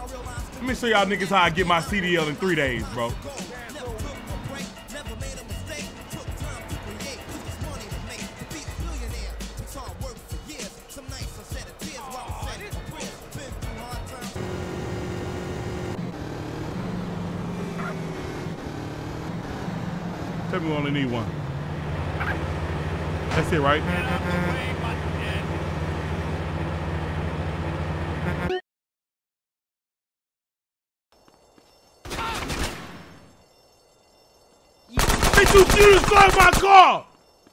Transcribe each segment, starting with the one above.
Let me show y'all niggas how I get my CDL in 3 days, bro. Tell me we only need one. That's it, right? Bitch, you just drive my car!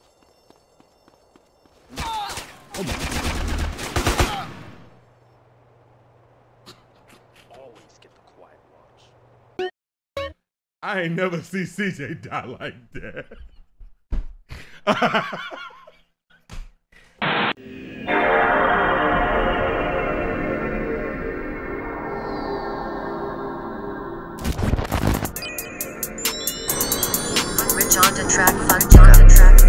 Oh my. Always get the quiet watch. I ain't never see CJ die like that. Rich on to track fun to go.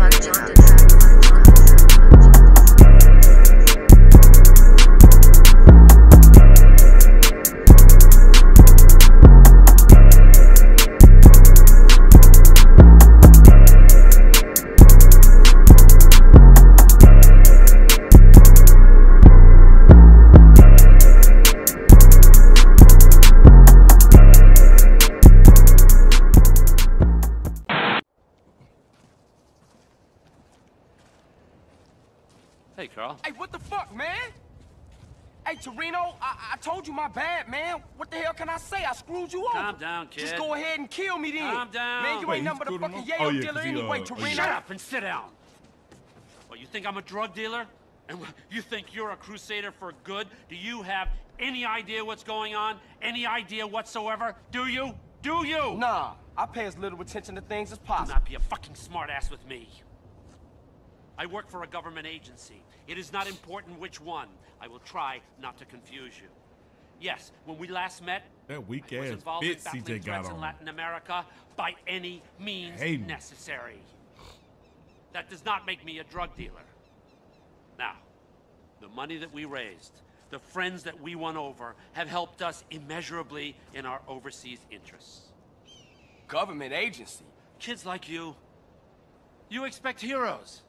Hey, Carl. Hey, what the fuck, man? Hey, Torino, I told you my bad, man. What the hell can I say? I screwed you over. Calm down, kid. Just go ahead and kill me then. Calm down. Man, you Wait, ain't nothing but a fucking yayo yeah, dealer anyway, Torino. Shut up and sit down. What, you think I'm a drug dealer? And you think you're a crusader for good? Do you have any idea what's going on? Any idea whatsoever? Do you? Do you? Nah, I pay as little attention to things as Do possible. not be a fucking smartass with me. I work for a government agency. It is not important which one. I will try not to confuse you. Yes, when we last met, That weak I was ass involved in fit battling CJ got threats in on. Latin America by any means Hayden. necessary. That does not make me a drug dealer. Now, the money that we raised, the friends that we won over, have helped us immeasurably in our overseas interests. Government agency? Kids like you expect heroes.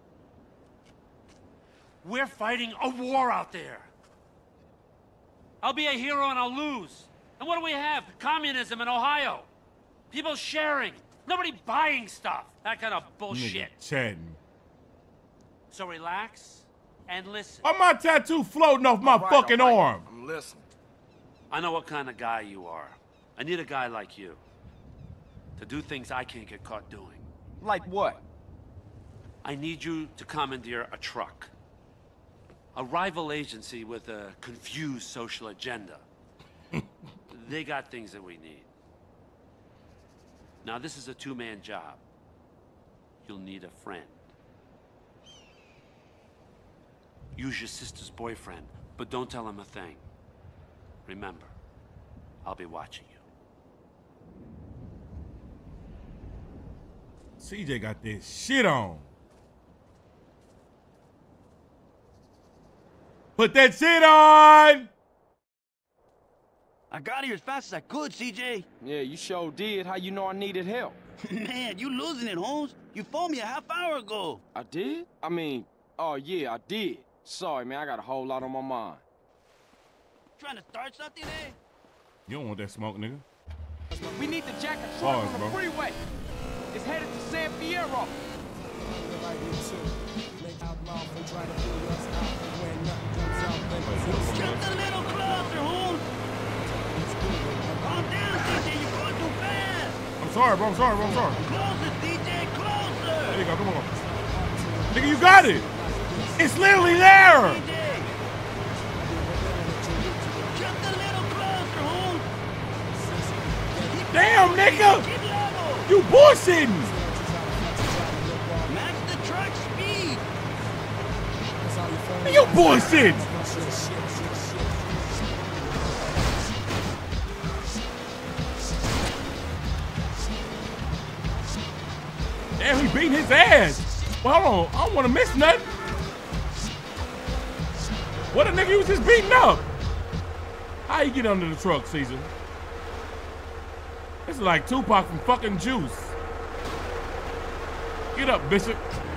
We're fighting a war out there. I'll be a hero and I'll lose. And what do we have? Communism in Ohio. People sharing. Nobody buying stuff. That kind of bullshit. Nigga chatting. So relax and listen. Why my tattoo floating off my fucking arm? I'm listening. I know what kind of guy you are. I need a guy like you to do things I can't get caught doing. Like what? I need you to commandeer a truck. A rival agency with a confused social agenda. They got things that we need. Now, this is a two-man job. You'll need a friend. Use your sister's boyfriend, but don't tell him a thing. Remember, I'll be watching you. CJ got this shit on. Put that shit on! I got here as fast as I could, CJ. Yeah, you sure did. How you know I needed help? Man, you losing it, Holmes. You phoned me a half hour ago. I did? I mean, oh yeah, I did. Sorry, man, I got a whole lot on my mind. Trying to start something, eh? You don't want that smoke, nigga. We need to jack a truck Pause, on the bro. freeway. It's headed to San Fierro. Just a little closer, Holmes. Calm down, CJ. You're going too fast. I'm sorry, bro. I'm sorry, bro. I'm sorry. Closer, CJ. Closer. There you go. Come on. Nigga, you got it. It's literally there. CJ. Just a little closer, Holmes. Damn, nigga. Keep level. You bullshitting. Match the truck speed. You bullshitting. Damn, he beating his ass. Well, hold on. I don't want to miss nothing. What a nigga he was just beating up. How you get under the truck, Caesar? This is like Tupac from fucking Juice. Get up, Bishop.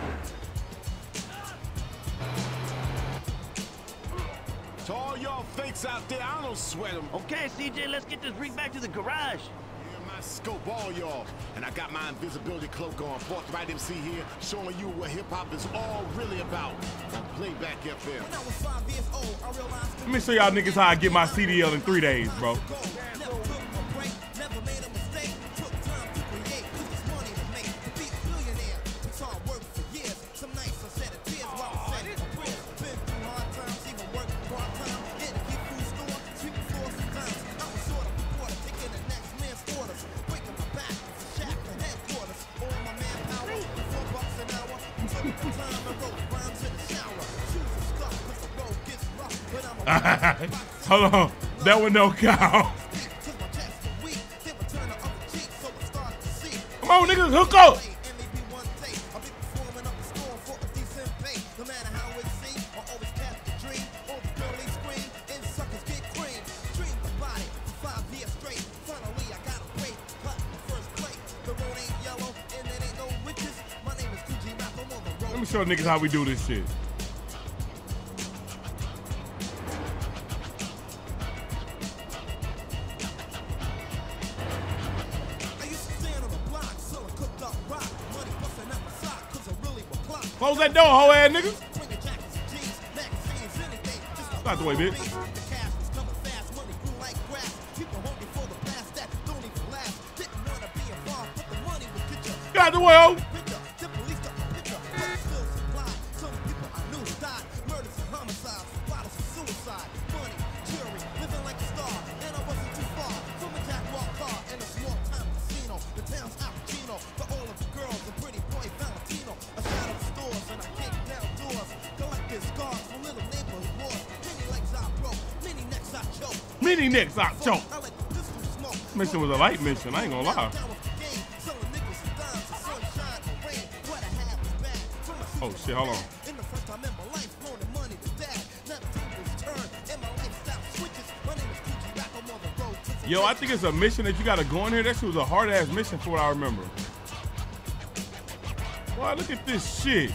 To all y'all fakes out there, I don't sweat them. Okay, CJ, let's get this rig back to the garage. Yeah, my scope, all y'all. And I got my invisibility cloak on. Forthright MC here, showing you what hip-hop is all really about. On Playback FM. When I was 5 years old, I realized Let me show y'all niggas how I get my CDL in 3 days, bro. never took a break, never made a mistake. Took time to create, 'cause it's money to make. To be a billionaire, it's hard work for years. Some nights I shed a tears while I said my prayers. Been through hard times, even worked part-time. Had to keep food store, sweeping floors sometimes. I was sort of reporter, taking the next man's orders. Breaking my back, shaft to headquarters. All my manpower, $4 an hour. Took the time and wrote rhymes in the shower. Shoes are stuck, 'cause the road gets rough. But I'm a Hold on. That one no count. Come on, niggas, hook up. Let me show niggas how we do this shit. Close that door, hoe ass nigga. Out the way, bitch. Get out the way, hoe. Many necks I choke. Mission was a light mission, I ain't gonna lie. Oh shit, hold on. Yo, I think it's a mission that you gotta go in here. That shit was a hard ass mission for what I remember. Wow, look at this shit.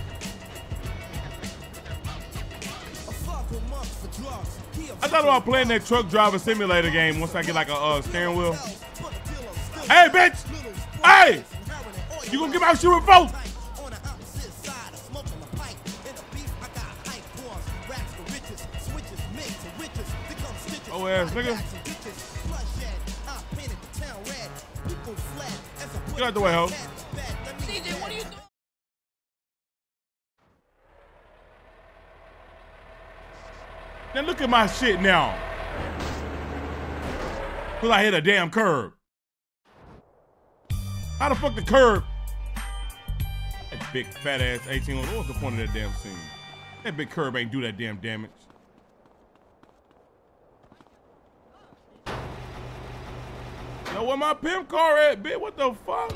I thought about playing that truck driver simulator game once I get like a steering wheel. Hey, bitch! Hey! You gonna give out your vote? Oh ass nigga. Get out the way, ho. CJ, what are you doing? Now look at my shit now. Cause I hit a damn curb. How the fuck the curb? That big fat ass 18. What was the point of that damn scene? That big curb ain't do that damn damage. Yo, where my pimp car at, bitch? What the fuck?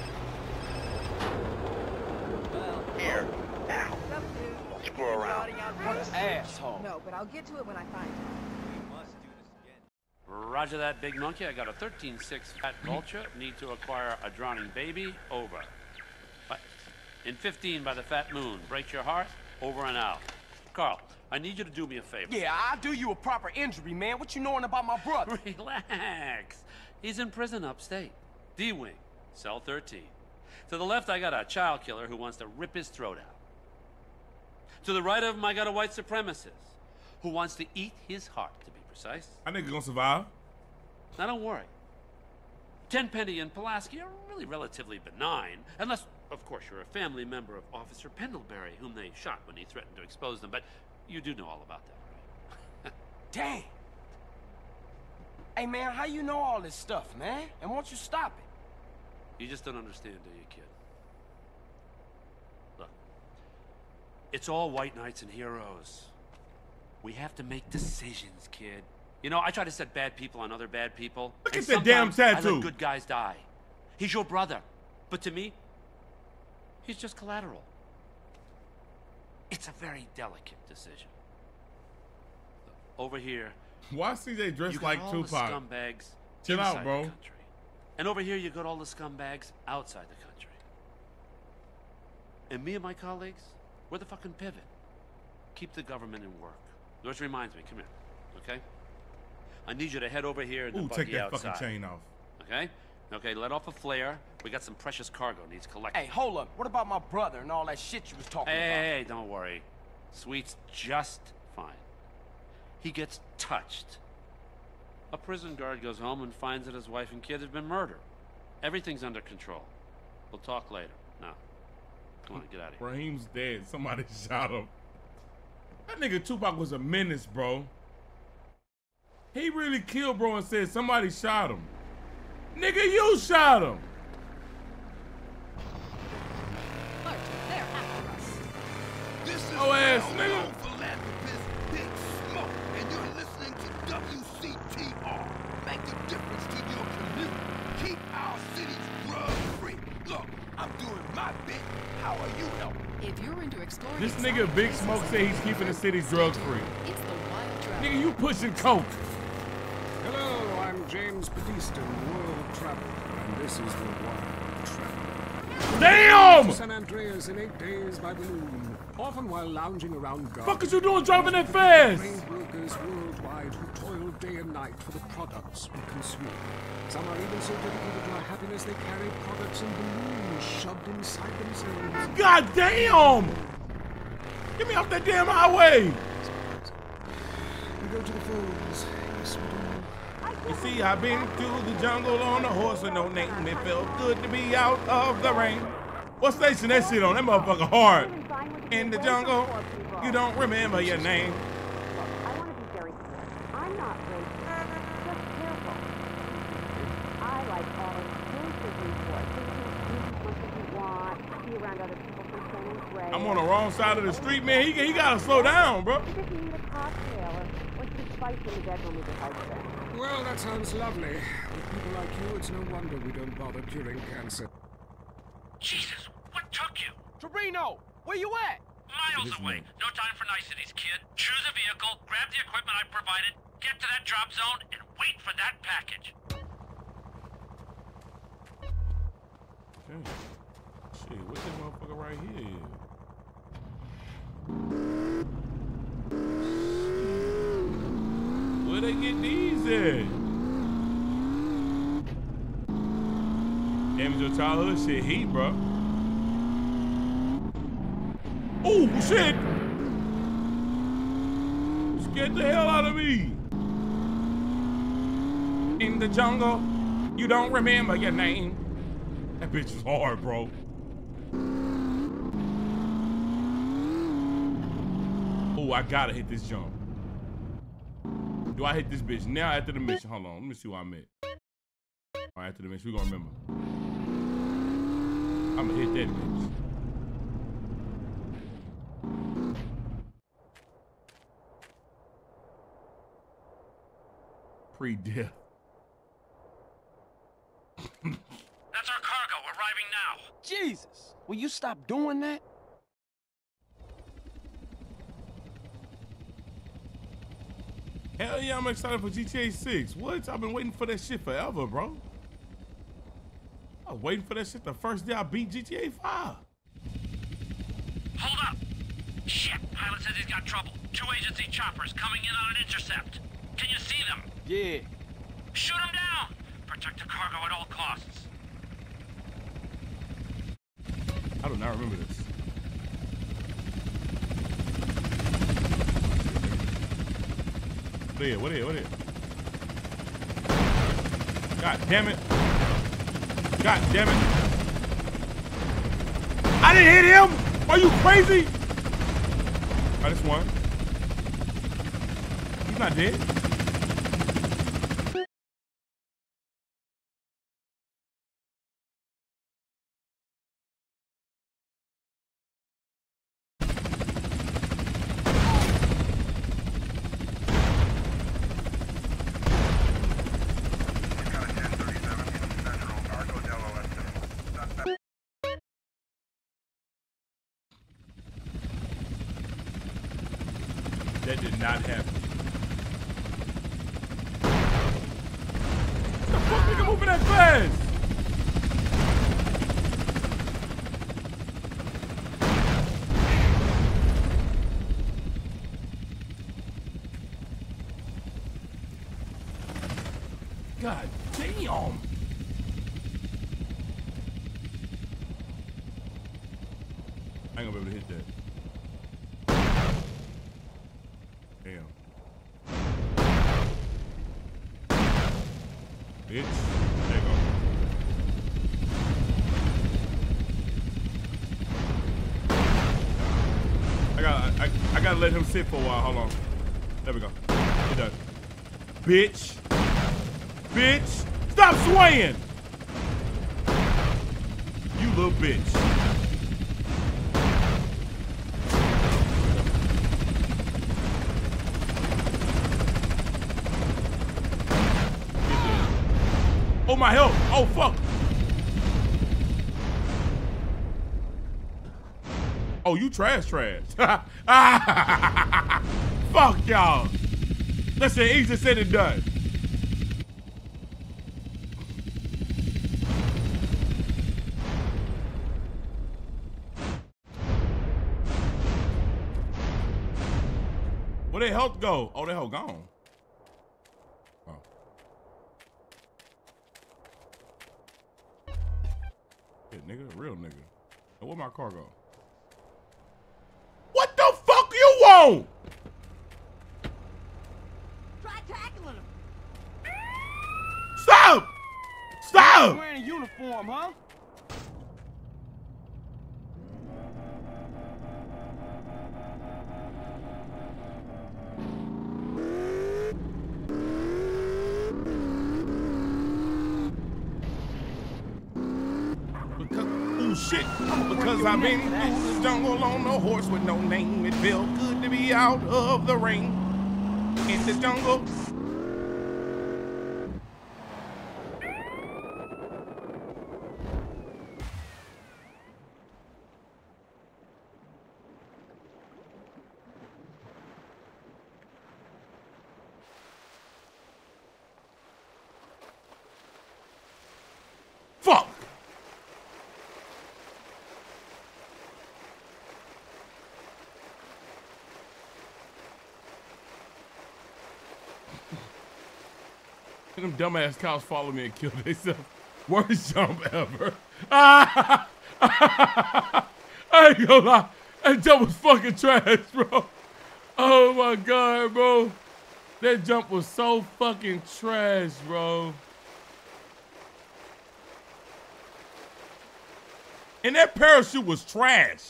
Here, now. Screw around. Asshole. No, but I'll get to it when I find it. Roger that, big monkey. I got a 13-6 fat vulture. Need to acquire a drowning baby. Over. What? In 15 by the fat moon. Breaks your heart. Over and out. Carl, I need you to do me a favor. Yeah, I'll do you a proper injury, man. What you knowing about my brother? Relax. He's in prison upstate. D-Wing, cell 13. To the left, I got a child killer who wants to rip his throat out. To the right of him, I got a white supremacist who wants to eat his heart, to be precise. I think he's gonna survive. Now, don't worry. Tenpenny and Pulaski are really relatively benign, unless, of course, you're a family member of Officer Pendlebury, whom they shot when he threatened to expose them, but you do know all about that, right? Dang. Hey, man, how you know all this stuff, man? And won't you stop it? You just don't understand, do you, kid? Look, it's all white knights and heroes. We have to make decisions, kid. You know, I try to set bad people on other bad people. Look and at that damn sometimes I tattoo. let good guys die. He's your brother. But to me, he's just collateral. It's a very delicate decision. Over here, Why CJ dressed You got like all Tupac? the scumbags Chill inside out, bro. the country. And over here, you got all the scumbags outside the country. And me and my colleagues, we're the fucking pivot. Keep the government in work. Which reminds me, come here, okay? I need you to head over here and the Ooh, buggy take that outside. fucking chain off. Okay? Okay, let off a flare. We got some precious cargo needs collecting. Hey, hold up. What about my brother and all that shit you was talking about? Hey, don't worry. Sweet's just fine. He gets touched. A prison guard goes home and finds that his wife and kid have been murdered. Everything's under control. We'll talk later. Now, come on, get out of here. Raheem's dead. Somebody shot him. That nigga Tupac was a menace, bro. He really killed bro and said somebody shot him. Nigga, you shot him. Martin, they're after us. This is Oh, ass well-known nigga. philanthropist Big Smoke, and you're listening to WCTR. Make a difference to your community. Keep our cities drug-free. Look, I'm doing my bit. How are you helping? If you're into exploring This exotic nigga Big places Smoke and said he's keeping the city drugs free. it's the wild travel. Nigga, you pushing coke. Hello, I'm James Batista, World Traveler, and this is the Wild Traveler. Damn! San Andreas in 8 days by the moon, often while lounging around gardens. Fuck is you doing driving that fast? Grain brokers worldwide who toil day and night for the products we consume. Some are even so dedicated to our happiness they carry products in balloons shoved inside themselves. God damn! Get me off that damn highway! We go to the falls. Yes, we do. You see, I've been through the jungle on a horse with no name. It felt good to be out of the rain. What station that shit on? That motherfucker hard. In the jungle, you don't remember your name. I want to be very clear. I'm not racist, just careful. I like all exclusively for so you can do as much as you want, be around other people from San Andreas. I'm on the wrong side of the street, man. He gotta slow down, bro. You just need a cocktail or some spice in the bedroom with your husband. Well, that sounds lovely. With people like you, it's no wonder we don't bother curing cancer. Jesus, what took you? Torino, where you at? Miles away. No time for niceties, kid. Choose a vehicle, grab the equipment I provided, get to that drop zone, and wait for that package. Okay. Shit, what this motherfucker right here is? Where they get these at? Damage your childhood shit heat, bro. Oh shit! Scared the hell out of me. In the jungle, you don't remember your name. That bitch is hard, bro. Oh, I gotta hit this jump. Do I hit this bitch now after the mission? Hold on, let me see where I'm at. All right, after the mission, we gonna remember. I'm gonna hit that bitch. Pre-death. That's our cargo, arriving now. Jesus, will you stop doing that? Hell yeah, I'm excited for GTA 6. What? I've been waiting for that shit forever, bro. I was waiting for that shit the first day I beat GTA 5. Hold up. Shit, pilot says he's got trouble. 2 agency choppers coming in on an intercept. Can you see them? Yeah. Shoot them down. Protect the cargo at all costs. I do not remember this. What here? God damn it. God damn it. I didn't hit him! Are you crazy? I just won. He's not dead. That did not happen. ass! God damn! I ain't gonna be able to hit that. Damn. Bitch. There you go. I gotta let him sit for a while. Hold on. There we go. He done. Bitch. Bitch. Stop swaying. You little bitch. Oh, my health. Oh, fuck. Oh, you trash. Fuck y'all. Listen, easy said and done. Where their health go? Oh, their health gone. Oh. Yeah, nigga, real nigga. Now, where my car go? What the fuck you want? Try tackling him. Stop! Stop! Wearing a uniform, huh? Oh shit! Because I've been through the jungle on a horse with no name. It felt good to be out of the rain. In the jungle. Fuck! Them dumbass cows follow me and kill themselves. Worst jump ever. I ain't gonna lie. That jump was fucking trash, bro. Oh my God, bro. That jump was so fucking trash, bro. And that parachute was trash.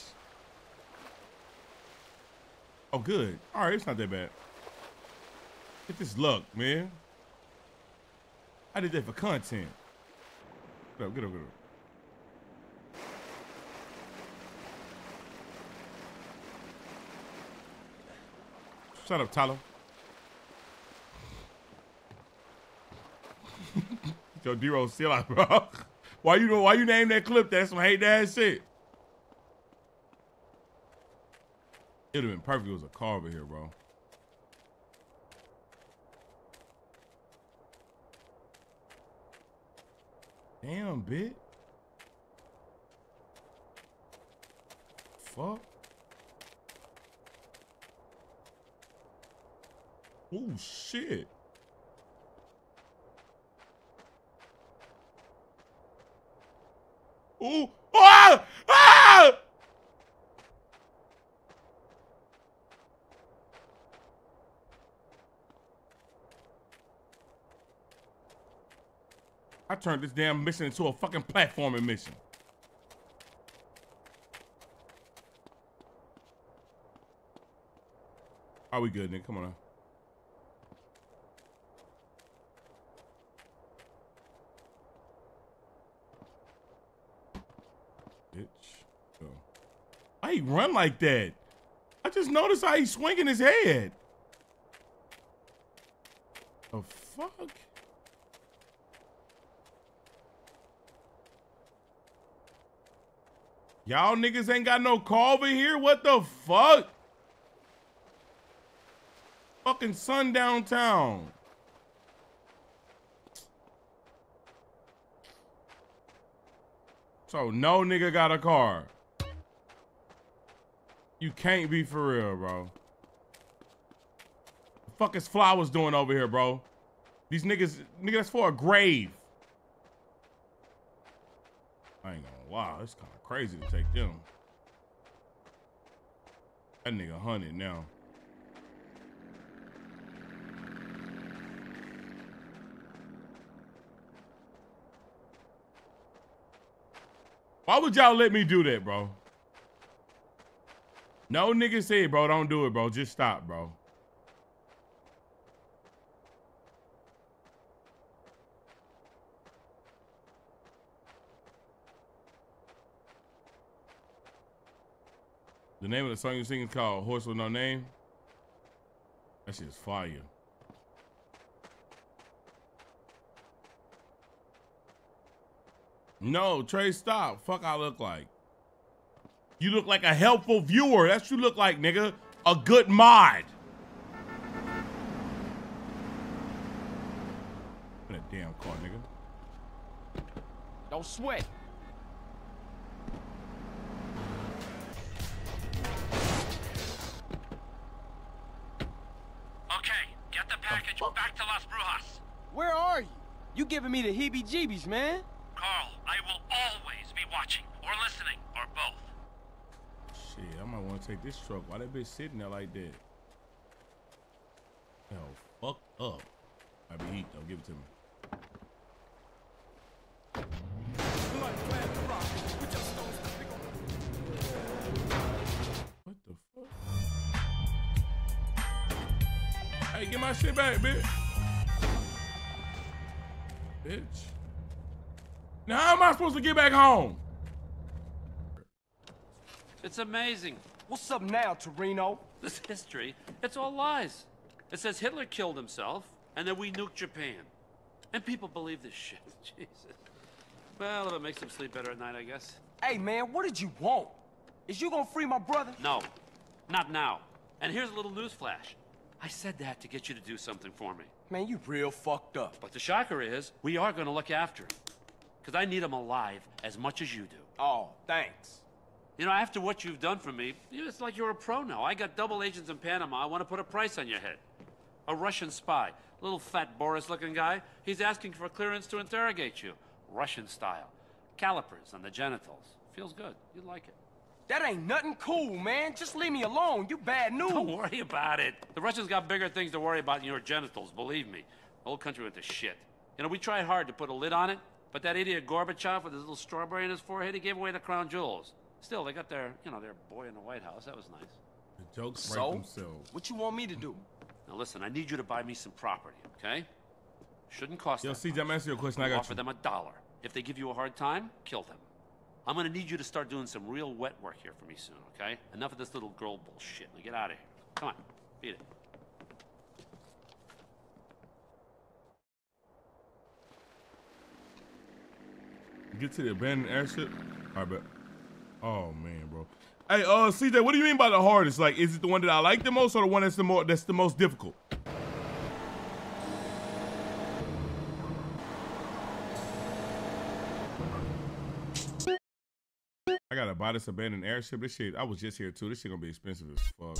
Oh, good. All right, it's not that bad. Get this luck, man. I did that for content. Get up, get up, get up. Shut up, Tyler. Yo, D-Roll still out, bro. Why you name that clip? That's some hate ass shit. It'd have been perfect if it was a car over here, bro. Damn, bitch. Fuck. Oh, shit. Ooh. Ah! Ah! I turned this damn mission into a fucking platforming mission. Are we good, nigga? Come on now. Bitch. Oh. Why he run like that? I just noticed how he's swinging his head. The fuck? Y'all niggas ain't got no Culver here? What the fuck? Fucking sundown town. So no nigga got a car. You can't be for real, bro. The fuck is Flowers doing over here, bro? These niggas, nigga, that's for a grave. I ain't gonna lie, it's kind of crazy to take them. That nigga hunted now. Why would y'all let me do that, bro? No nigga said, bro, don't do it, bro. Just stop, bro. The name of the song you're singing is called Horse with No Name. That shit is fire. No, Trey, stop. Fuck I look like. You look like a helpful viewer. That's what you look like, nigga. A good mod. In a damn car, nigga. Don't sweat. Okay, get the package back to Las Brujas. Where are you? You giving me the heebie-jeebies, man. Carl, I will always be watching, or listening, or both. Shit, I might want to take this truck. Why that bitch sitting there like that? Hell, fucked up. I be heat though. Give it to me. What the fuck? Hey, get my shit back, bitch. Bitch. Now how am I supposed to get back home? It's amazing. What's up now, Torino? This history, it's all lies. It says Hitler killed himself, and then we nuked Japan. And people believe this shit. Jesus. Well, if it makes them sleep better at night, I guess. Hey, man, what did you want? Is you gonna free my brother? No, not now. And here's a little news flash. I said that to get you to do something for me. Man, you real fucked up. But the shocker is, we are gonna look after him. Because I need him alive as much as you do. Oh, thanks. You know, after what you've done for me, it's like you're a pro now. I got double agents in Panama. I want to put a price on your head. A Russian spy, little fat Boris-looking guy. He's asking for clearance to interrogate you. Russian style. Calipers on the genitals. Feels good. You'd like it. That ain't nothing cool, man. Just leave me alone. You bad news. Don't worry about it. The Russians got bigger things to worry about than your genitals, believe me. The whole country went to shit. You know, we tried hard to put a lid on it, but that idiot Gorbachev with his little strawberry in his forehead, he gave away the crown jewels. Still, they got their, you know, their boy in the White House. That was nice. The jokes write themselves. What you want me to do? Now listen, I need you to buy me some property, okay? Shouldn't cost Yo, that CJ, much. I'm asking you a question. I got Offer them $1. If they give you a hard time, kill them. I'm gonna need you to start doing some real wet work here for me soon, okay? Enough of this little girl bullshit. Now get out of here. Come on, beat it. Get to the abandoned airship. I bet. Oh man, bro. Hey, CJ, what do you mean by the hardest? Like, is it the one that I like the most, or the one that's the most difficult? I gotta buy this abandoned airship. This shit, I was just here too. This shit gonna be expensive as fuck.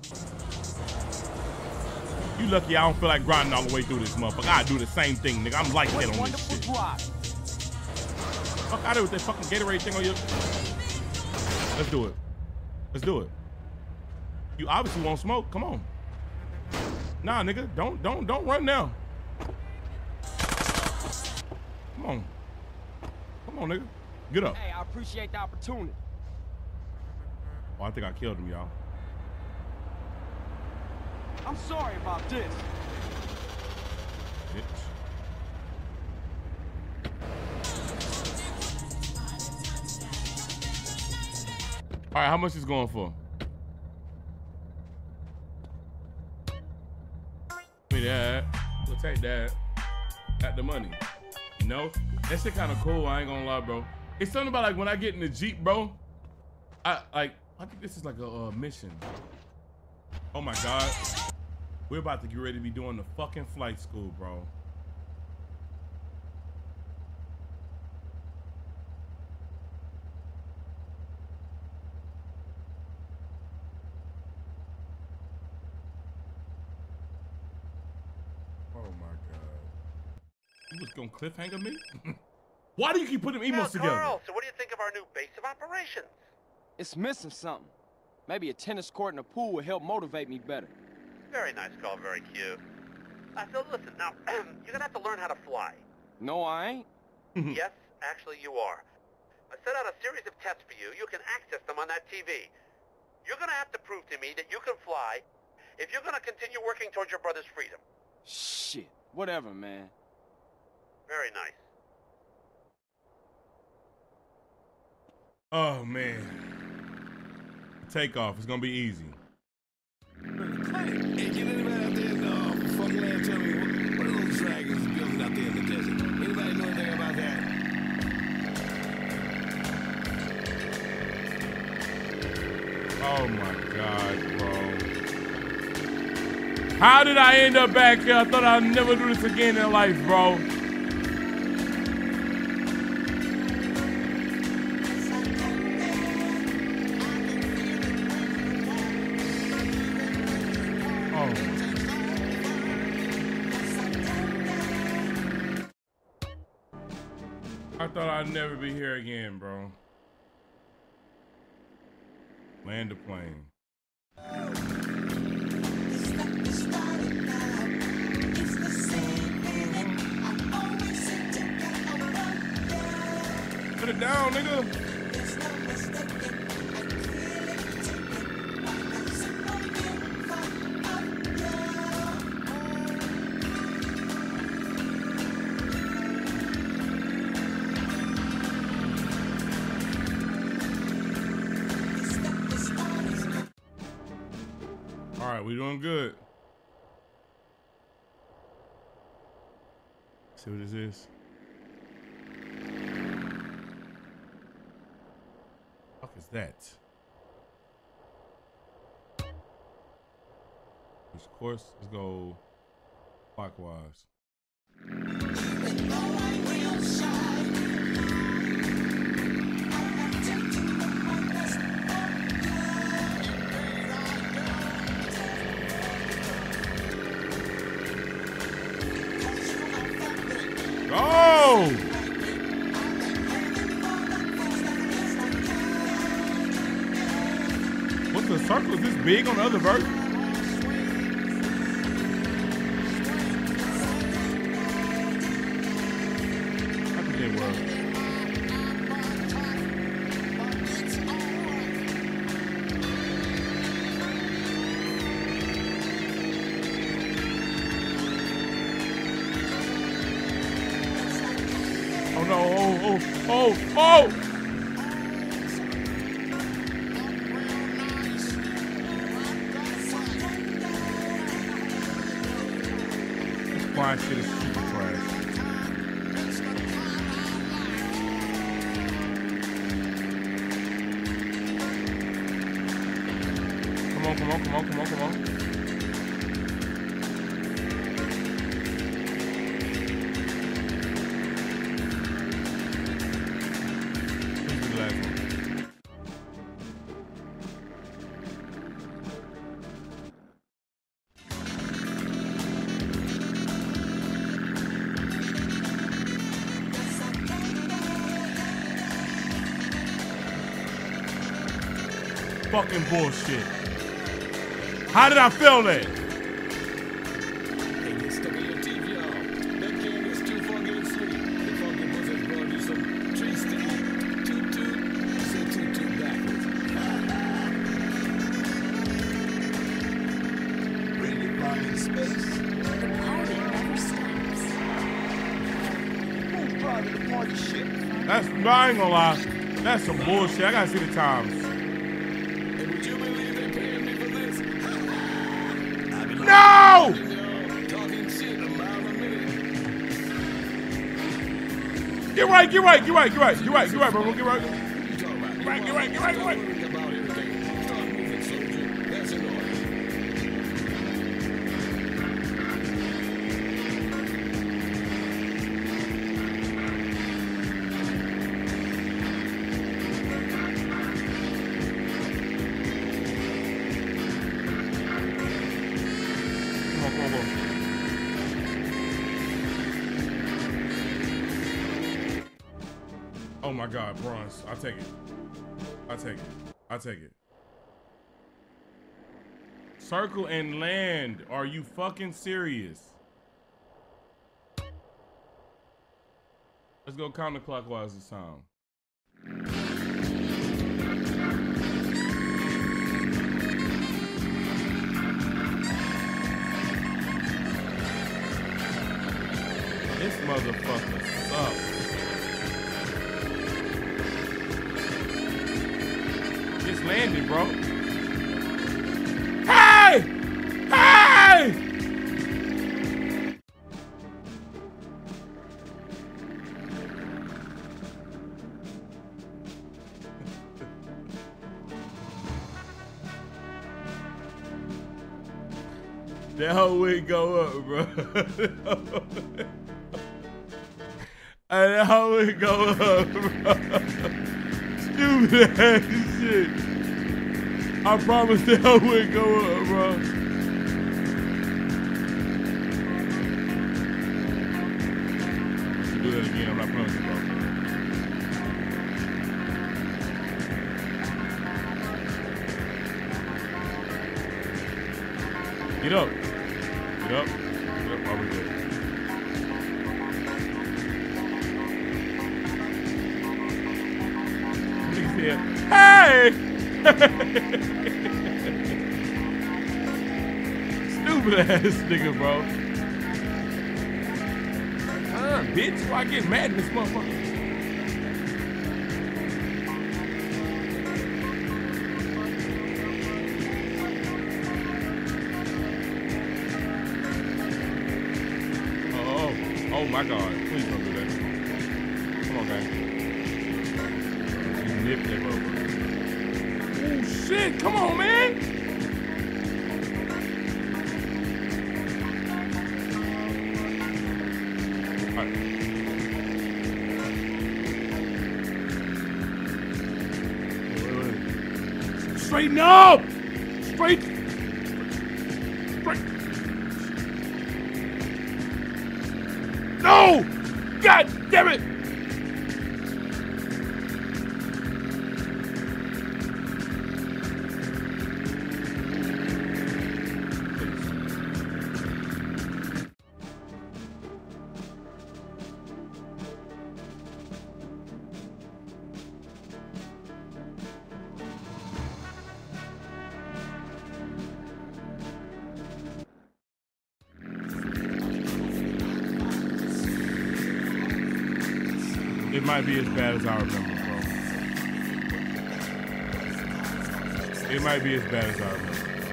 You lucky I don't feel like grinding all the way through this motherfucker. I do the same thing, nigga. I'm like that on this shit. Fuck out of here with that fucking Gatorade thing on your. Let's do it. Let's do it. You obviously won't smoke. Come on. Nah, nigga. Don't run now. Come on. Come on, nigga. Get up. Hey, I appreciate the opportunity. Oh, I think I killed him, y'all. I'm sorry about this. Bitch. All right, how much is going for? Give me that. We'll take that. Got the money. You know? That shit kind of cool. I ain't gonna lie, bro. It's something about like when I get in the Jeep, bro. I think this is like a mission. Oh my God. We're about to get ready to be doing the fucking flight school, bro. You was gonna cliffhanger me? Why do you keep putting emos together? Carl, so what do you think of our new base of operations? It's missing something. Maybe a tennis court and a pool would help motivate me better. Very nice, Carl. Very cute. So listen, now, you're gonna have to learn how to fly. No, I ain't. Yes, actually you are. I set out a series of tests for you. You can access them on that TV. You're gonna have to prove to me that you can fly if you're gonna continue working towards your brother's freedom. Shit. Whatever, man. Very nice. Oh, man. Takeoff. It's gonna be easy. Hey, can anybody out there in the fucking land tell me what are those dragons building out there in the desert? Anybody know anything about that? Oh my God, bro. How did I end up back here? I thought I'd never do this again in life, bro. I thought I'd never be here again, bro. Land the plane. Put it down, nigga. All right, we doing good. See what this is. What is that? Which course? Let's go clockwise. Go! What's the circle? Is this big on the other version? How did it work? Oh no, oh! This flying shit is super trash. Come on. Fucking bullshit. How did I fail that? Hey, get stuck in your TV, y'all. That camera's too fucking asleep. The fucking buzzers brought you some treats to eat. Toot toot. Say toot toot backwards. Ready to fly in space? The party never stops. Who's driving the party ship? That's, I ain't gonna lie. That's some bullshit. I gotta see the times. And would you believe they're paying me for this? No! Talking shit a mile a minute. Get right, bro. Get right. What you talking about? Get right. About everything. Start moving, soldier. That's an order. Come on. Oh my God, bronze. I'll take it. I'll take it. I'll take it. Circle and land. Are you fucking serious? Let's go counterclockwise this time. This motherfucker sucks. Just landed, bro. Hey! Hey! That whole wig go up, bro. That whole wig go up, bro. Stupid ass shit. I promise that whole wig go up, bro. Do that again. I'm not playing with you, bro. Get up. Get up. Get up. Are we good? Nigga said, hey! Stupid ass nigga, bro. Bitch, why I get mad in this motherfucker? Oh my God, please don't do that. Come on, guys. You nipped it over. Oh shit, come on, man. All right. Wait. Straighten up! Straight. No! God damn it! It might be as bad as I remember, bro. It might be as bad as I remember.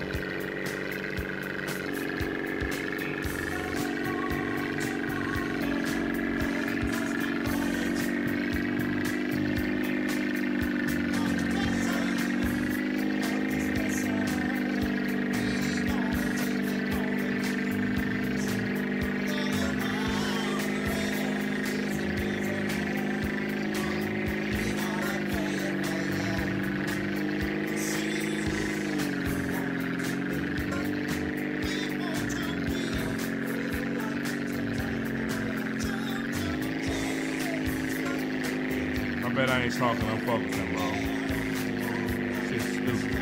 I bet I ain't talking, I'm focusing, bro. Shit's stupid.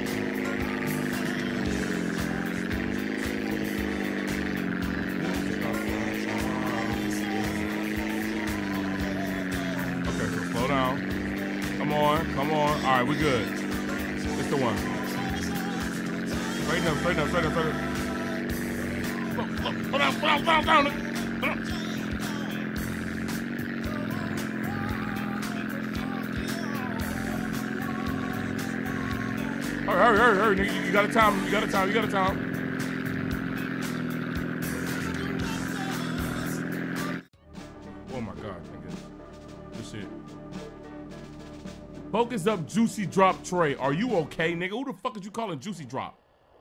Okay, so slow down. Come on, come on. All right, we good. It's the one. Straighten up, straighten up, straighten up, straighten up. Hold on, hold on, hold on, hold on. Hurry, nigga, you got a time, you got a time, you got a time. Oh my God, nigga. This shit. Focus up, Juicy Drop Trey. Are you okay, nigga? Who the fuck is you calling Juicy Drop?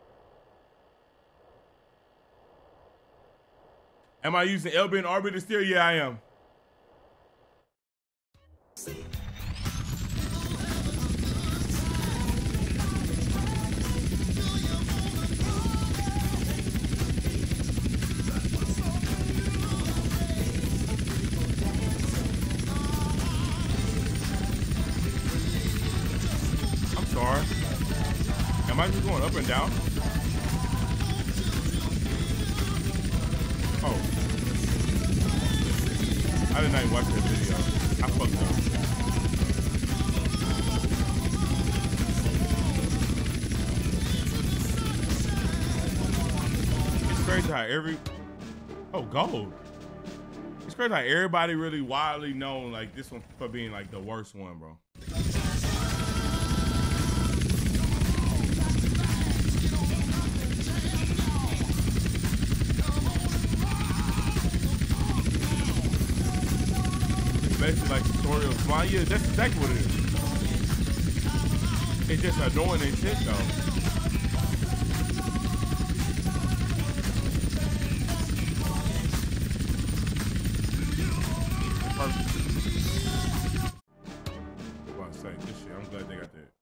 Am I using LB and RB to steer? Yeah, I am. Why is it going up and down? Oh. I did not even watch that video. I fucked up. It's crazy how gold. It's crazy how everybody really widely known like this one for being like the worst one, bro. Basically like tutorials. Well, yeah, that's exactly what it is. It's just annoying and shit though. Perfect. Well, I say this shit. I'm glad they got that.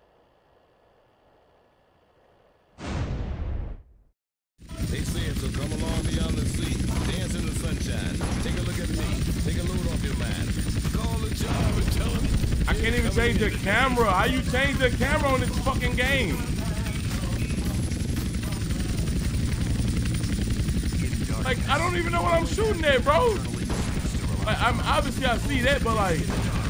They said so come along beyond the sea, dance in the sunshine, take a look at me, take a load off your mind, call the job and tell him. I can't even change the camera. How you change the camera on this fucking game? Like, I don't even know what I'm shooting at, bro. Like, I'm obviously I see that, but like.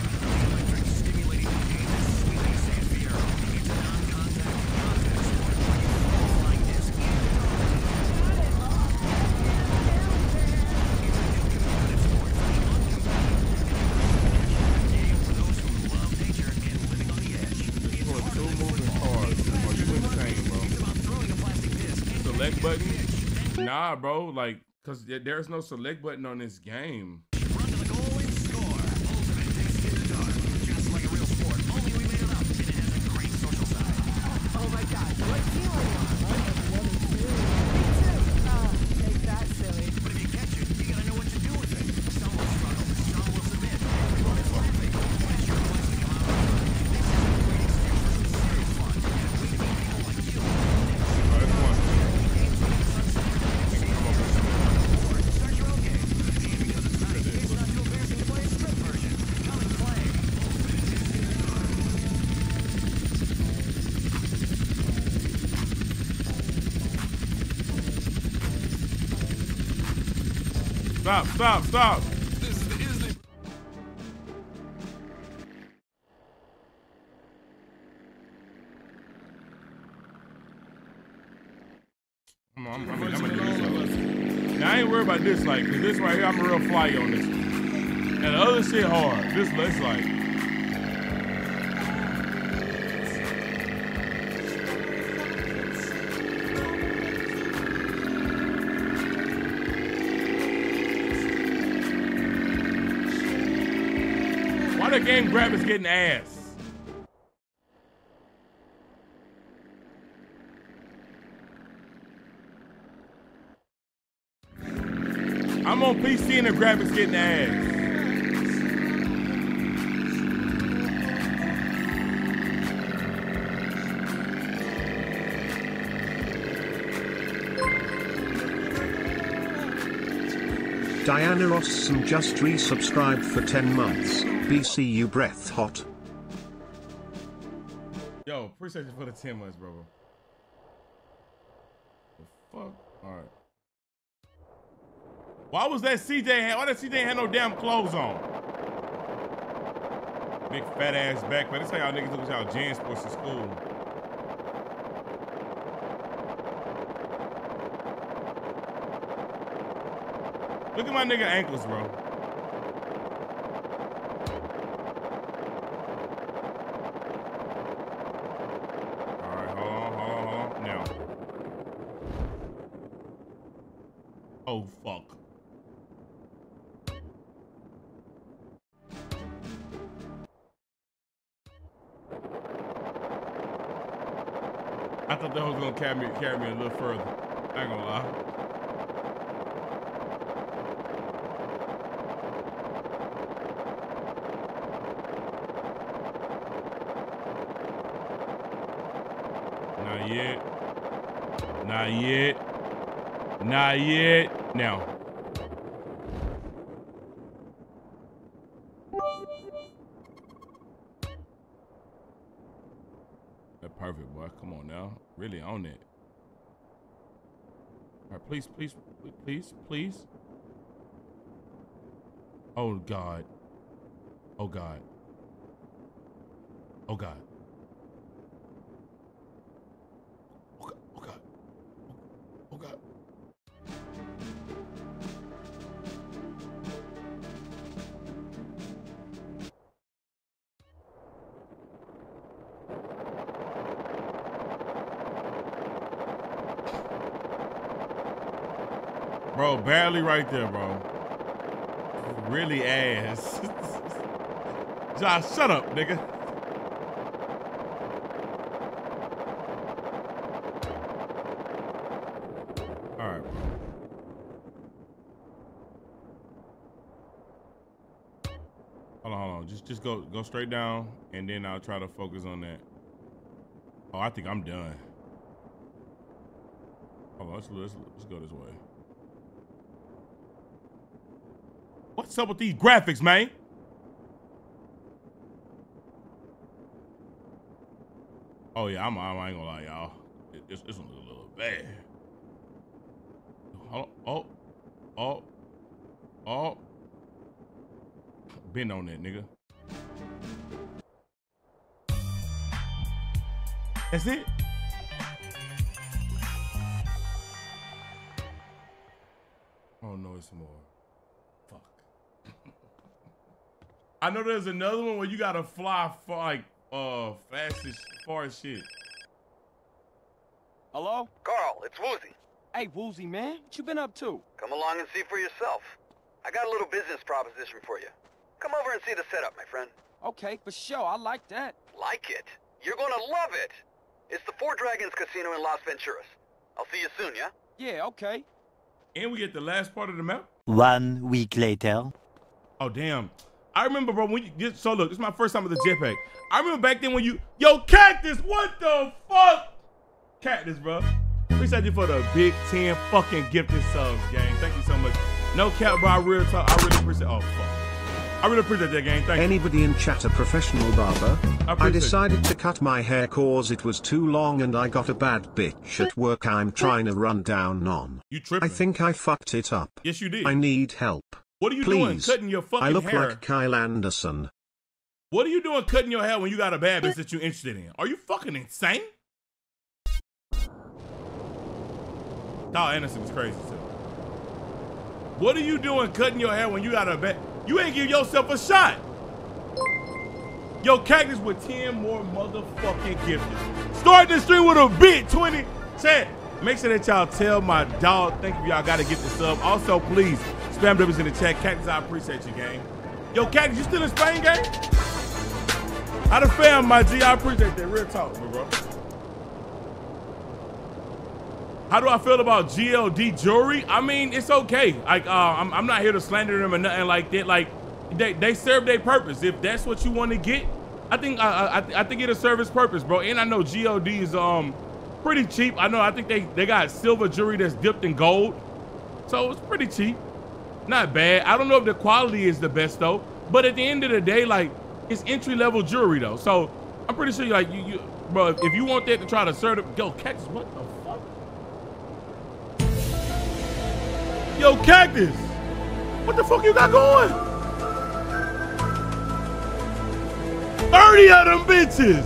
Button? Nah, bro. Like, cause there's no select button on this game. Run to the goal and score. Ultimate takes in the dark. Just like a real sport. Only we made it up, and it has a great social side. Oh my God! What team are you on? I'm on 1 and 2. Me too. Ain't that silly? But if you catch it, you gotta know what to do with it. Some will struggle, some will submit. Everyone is laughing. When it's your place to come out on top. This is a great experience for some serious fun. And we need people like you. Stop. Now, I ain't worried about this, like, cause this right here, I'm a real flyer on this one. And the other shit hard. This less like. Why the game graphics getting ass? I'm on PC and the graphics getting ass. Diana Rossum just resubscribed for 10 months. BCU breath hot. Yo, appreciate you for the 10 months, bro. The fuck? Alright. Why was that CJ? Why did CJ have no damn clothes on? Big fat ass back, man. That's how y'all niggas do with y'all Jan sports in school. Look at my nigga ankles, bro. All right, hold on. Now. Oh, fuck. I thought that was gonna carry me a little further. I ain't gonna lie. Not yet. Now. That's perfect, boy. Come on now. Really on it. All right, please, please, please, please. Oh, God. Oh, God. Oh, God. Oh, God. Oh, God. Oh, God. Bro, barely right there, bro. Really ass. Josh, shut up, nigga. All right, bro. Hold on. Just go straight down, and then I'll try to focus on that. Oh, I think I'm done. Hold on, let's go this way. What's up with these graphics, man? Oh yeah, I ain't gonna lie, y'all. This one looks a little bad. Oh. Been on that, nigga. That's it. Oh no, it's more. Fuck. I know there's another one where you gotta fly for like fast as far as shit. Hello? Carl, it's Woozy. Hey, Woozy, man. What you been up to? Come along and see for yourself. I got a little business proposition for you. Come over and see the setup, my friend. Okay, for sure. I like that. Like it? You're gonna love it. It's the Four Dragons Casino in Las Venturas. I'll see you soon, yeah? Yeah, okay. And we get the last part of the map. 1 week later. Oh, damn. I remember, bro, when you get, so look, this is my first time with the jetpack. I remember back then when you, yo, Cactus, what the fuck? Cactus, bro. Appreciate you for the big 10 fucking gifted subs, gang. Thank you so much. No cap, bro, I really appreciate, oh, fuck. I really appreciate that, gang. Thank you. Anybody in chat a professional barber? I decided to cut my hair cause it was too long and I got a bad bitch at work I'm trying to run down on. You tripping. I think I fucked it up. Yes, you did. I need help. What are you Please. doing cutting your fucking hair? I look like Kyle Anderson. What are you doing cutting your hair when you got a bad bitch that you're interested in? Are you fucking insane? Kyle Anderson is crazy, too. What are you doing cutting your hair when you got a bad... You ain't give yourself a shot. Yo, Cactus with 10 more motherfucking gifted. Starting the stream with a big 20. Chat. Make sure that y'all tell my dog. Thank you, y'all gotta get the sub. Also, please, spam W's in the chat. Cactus, I appreciate you, gang. Yo, Cactus, you still in Spain, gang? How the fam, my G? I appreciate that. Real talk, bro. How do I feel about GLD jewelry? I mean, it's okay. Like, I'm not here to slander them or nothing like that. Like, they serve their purpose. If that's what you want to get, I think it'll serve its purpose, bro. And I know GLD is pretty cheap. I think they got silver jewelry that's dipped in gold, so it's pretty cheap. Not bad. I don't know if the quality is the best though, but at the end of the day, like, it's entry-level jewelry though. So I'm pretty sure like you bro, if you want that to try to serve it, yo, Cactus, what the fuck? Yo, Cactus, what the fuck you got going? 30 of them bitches.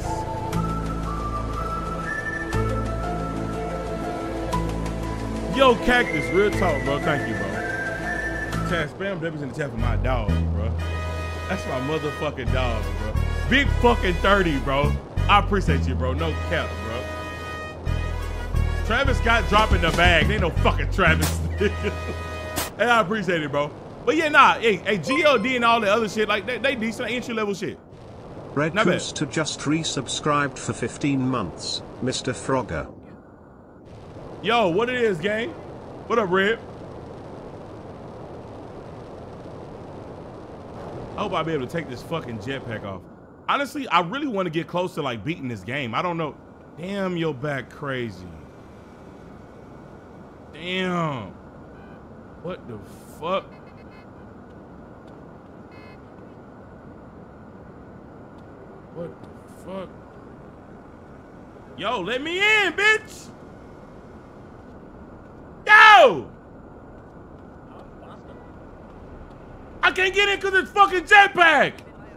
Yo, Cactus, real talk, bro. Thank you, bro. Chat, spam W's in the chat for my dog, bro. That's my motherfucking dog, bro. Big fucking 30, bro. I appreciate you, bro. No cap, bro. Travis Scott dropping the bag. Ain't no fucking Travis. Hey, I appreciate it, bro. But yeah, nah, hey, GLD and all the other shit, like, they decent entry level shit. Red Goose to just resubscribed for 15 months, Mr. Frogger. Yo, what it is, gang? What up, Red? I hope I'll be able to take this fucking jetpack off. Honestly, I really want to get close to like beating this game. I don't know. Damn, your back crazy. Damn. What the fuck? What the fuck? Yo, let me in, bitch. Yo! I can't get in because it's fucking jetpack.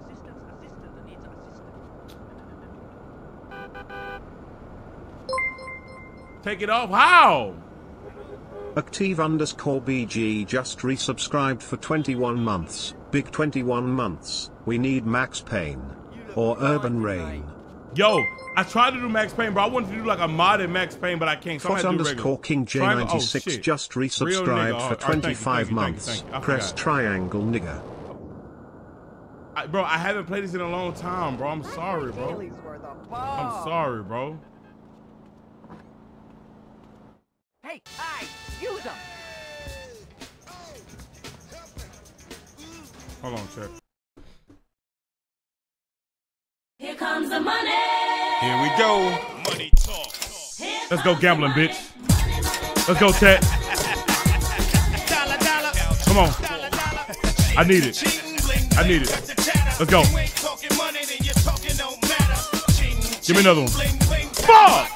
Take it off? How? Active_BG just resubscribed for 21 months. Big 21 months. We need Max Payne. Or Urban Rain. Yo, I tried to do Max Payne, bro. I wanted to do like a modded Max Payne, but I can't. So King J96 just resubscribed for 25 months. Press triangle, nigga. Bro, I haven't played this in a long time, bro. I'm sorry, bro. I'm sorry, bro. Hey, use them. Hold on, check. Here comes the money. Here we go. Money talk. Let's go gambling, bitch. Let's go, Ted. Come on. I need it. I need it. Let's go. Give me another one. Fuck!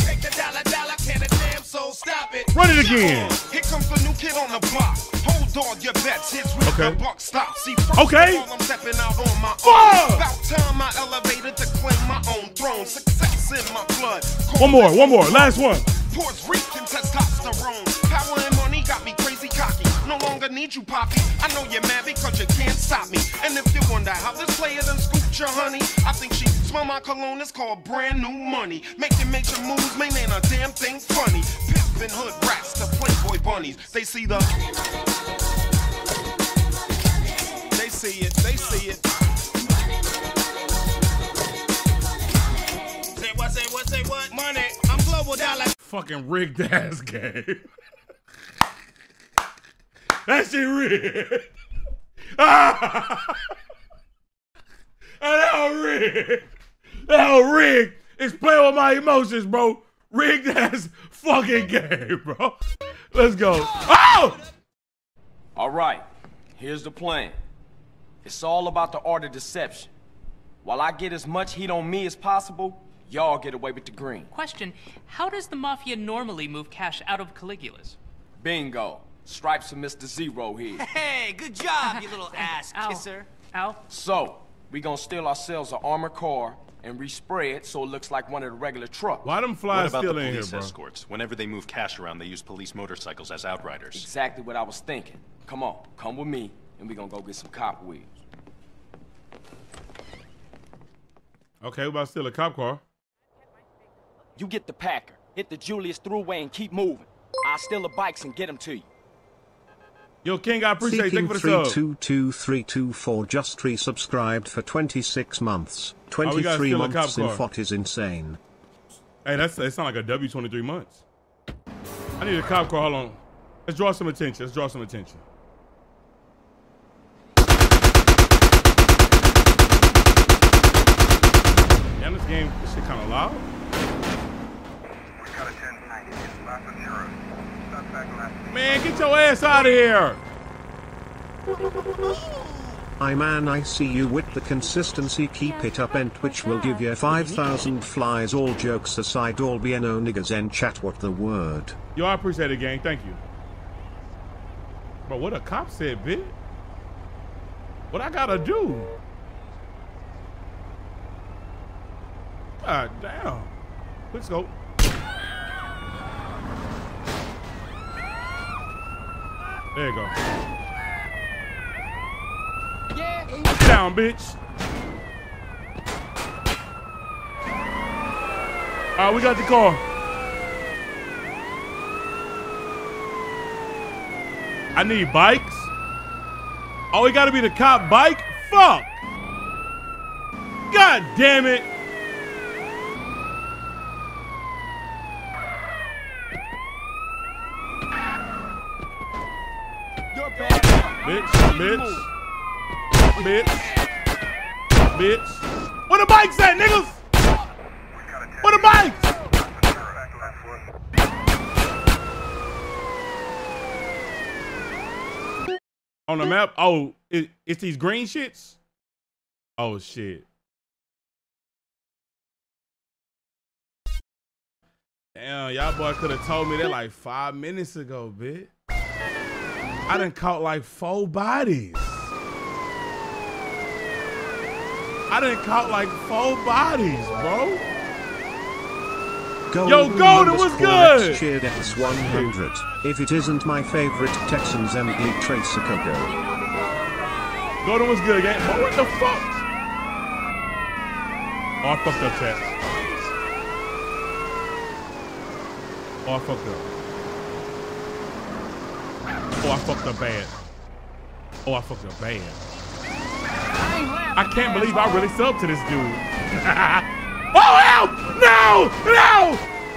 Run it again. Here comes the new kid on the block. Hold on your bets. His with the buck stop. See, okay. I'm stepping out on my own. About time I elevated to claim my own throne. Success in my blood. One more. Last one. Ports reeking testosterone. Power and money got me crazy cocky. No longer need you, Poppy. I know you're mad because you can't stop me. And if you wonder how this player done scooped your honey, I think she smell my cologne. It's called brand new money. Making major moves, man, ain't a damn thing funny. Pimpin' hood rats to Playboy bunnies. They see the... They see it. They see it. Say what? Money. I'm global dollar. Fucking rigged ass game. That shit rigged. Ah! That all rigged. That all rigged. It's playing with my emotions, bro. Rigged ass fucking game, bro. Let's go. Oh! All right. Here's the plan. It's all about the art of deception. While I get as much heat on me as possible, y'all get away with the green. Question, how does the Mafia normally move cash out of Caligula's? Bingo. Stripes for Mr. Zero here. Hey, good job, you little ass kisser. Ow. So, we gonna steal ourselves an armored car and respray it so it looks like one of the regular trucks. Why them flies still in here, bro? What about the police escorts? Whenever they move cash around, they use police motorcycles as outriders. Exactly what I was thinking. Come on, come with me, and we gonna go get some cop wheels. Okay, we about to steal a cop car. You get the Packer, hit the Julius Thruway and keep moving. I'll steal the bikes and get them to you. Yo, King, I appreciate it. Thank you for the sub. 322324 just resubscribed for 26 months. 23 months in FOT is insane. Hey, that sounds like a W 23 months. I need a cop car. Hold on. Let's draw some attention. Let's draw some attention. Damn, this game, this shit kind of loud. Man, get your ass out of here! Man, I see you with the consistency. Keep it up, and Twitch will give you 5,000 flies. All jokes aside, all BNO niggas in chat. What the word? Yo, I appreciate it, gang. Thank you. But what a cop said, bitch. What I gotta do? God damn. Let's go. There you go. Yeah. Get down, bitch. All right, we got the car. I need bikes. Oh, it gotta be the cop bike? Fuck. God damn it. Bitch. Where the bikes at, niggas? Where the bikes? On the map? Oh, it's these green shits? Oh, shit. Damn, y'all boy could have told me that like 5 minutes ago, bitch. I done caught like 4 bodies. I done caught like 4 bodies, bro. Yo, Golden, what's good? Cheered X100. If it isn't my favorite Texans Emily Tracer Coco. Golden, what's good, gang? But what the fuck? Oh, I fucked up, chat. Oh, I fucked up. Oh, I fucked up bad. Oh, I fucked up bad. I can't believe I really subbed to this dude. Oh, help! No! No!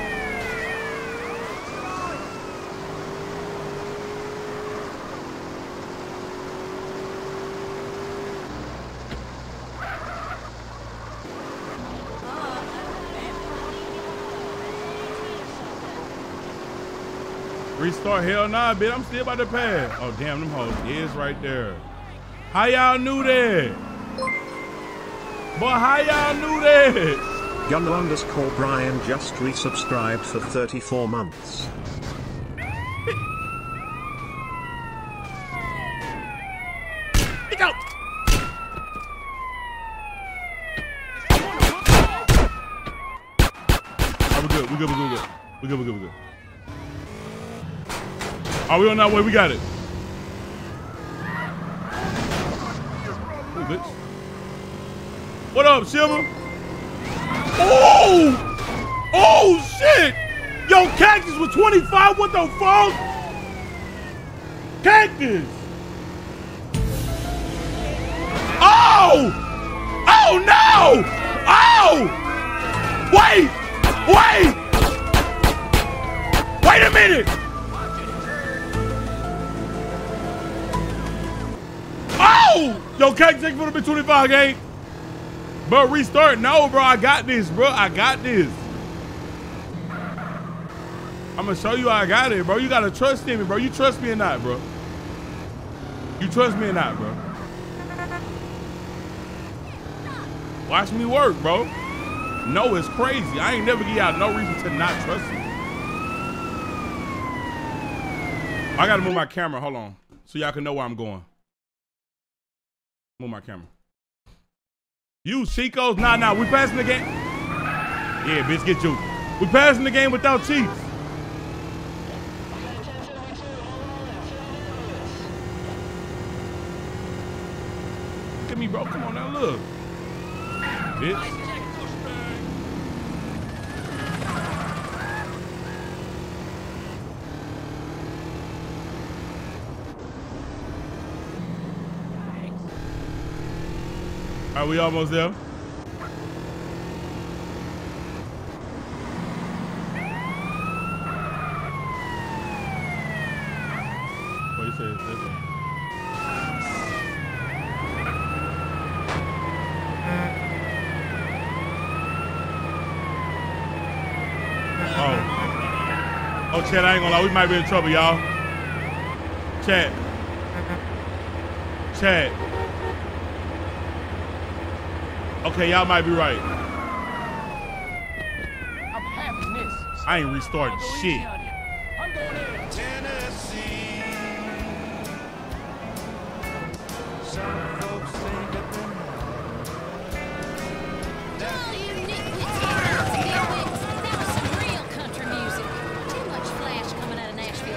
Restart, hell nah, bitch. I'm still about to pass. Oh, damn, them hoes is right there. How y'all knew that? Boy, how y'all knew that? Gunner_Brian just resubscribed for 34 months. Pick out! Oh, we're good, we're good, we're good, we're good, we're good, we're good. Oh, we on our way, we got it. Ooh, bitch. What up, Shiver? Oh! Oh, shit! Yo, Cactus was 25, what the fuck? Cactus! Oh! Oh, no! Oh! Wait! Wait! Wait a minute! Oh! Yo, Cactus, take for the bit 25, gang. Bro, restart. No, bro, I got this, bro. I got this. I'm gonna show you how I got it, bro. You gotta trust in me, bro. You trust me or not, bro? You trust me or not, bro? Watch me work, bro. No, it's crazy. I ain't never give y'all no reason to not trust me. I gotta move my camera. Hold on. So y'all can know where I'm going. Move my camera. You Chicos? Nah, we passing the game. Yeah, bitch, get you. We passing the game without cheats. Look at me, bro. Come on now, look. Bitch. Are we almost there? What you say? Oh, Chad, I ain't gonna lie. We might be in trouble, y'all. Chad. Okay, y'all might be right. I'm having this. I ain't restarting shit. I'm going in Tennessee. Some folks think that That was some real country music. Too much flash coming out of Nashville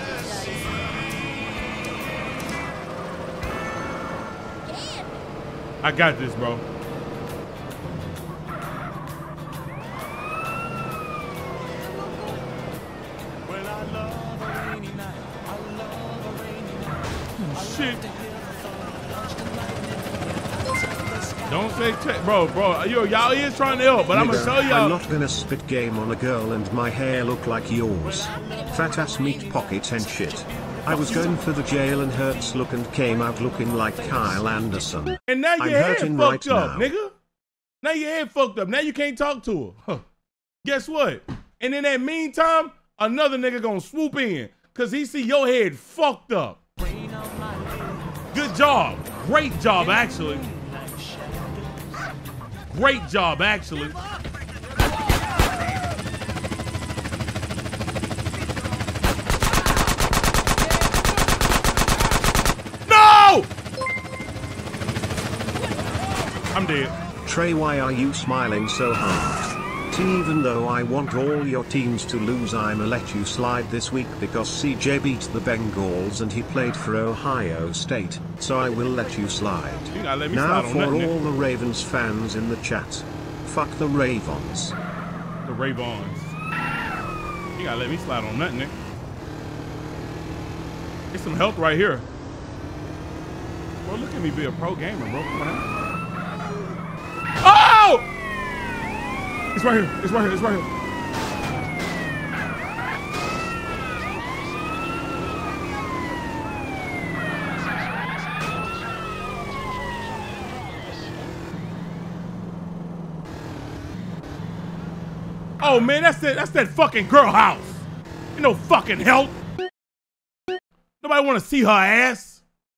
these days. I got this, bro. Shit. Don't say bro, y'all is trying to help, but I'm gonna tell y'all. I'm not gonna spit game on a girl and my hair look like yours. Fat ass meat pocket and shit. I was going for the jail and Hurts look and came out looking like Kyle Anderson. And now your I'm head hurting fucked right up, now. nigga. Now your head fucked up. Now you can't talk to her. Huh. Guess what? And in that meantime, another nigga gonna swoop in because he see your head fucked up. Good job. Great job, actually. Great job, actually. I'm dead. Trey, why are you smiling so hard? Even though I want all your teams to lose, I'ma let you slide this week because CJ beat the Bengals and he played for Ohio State, so I will let you slide. You gotta let me Now slide on for nothing, all nigga. the Ravens fans in the chat. Fuck the Ravens. The Ravens. You gotta let me slide on nothing, nigga. Get some health right here. Bro, look at me be a pro gamer, bro. Come on now. Oh! It's right here. It's right here. It's right here. Oh man, that's it. That's that fucking girl house. Ain't no fucking help. Nobody want to see her ass.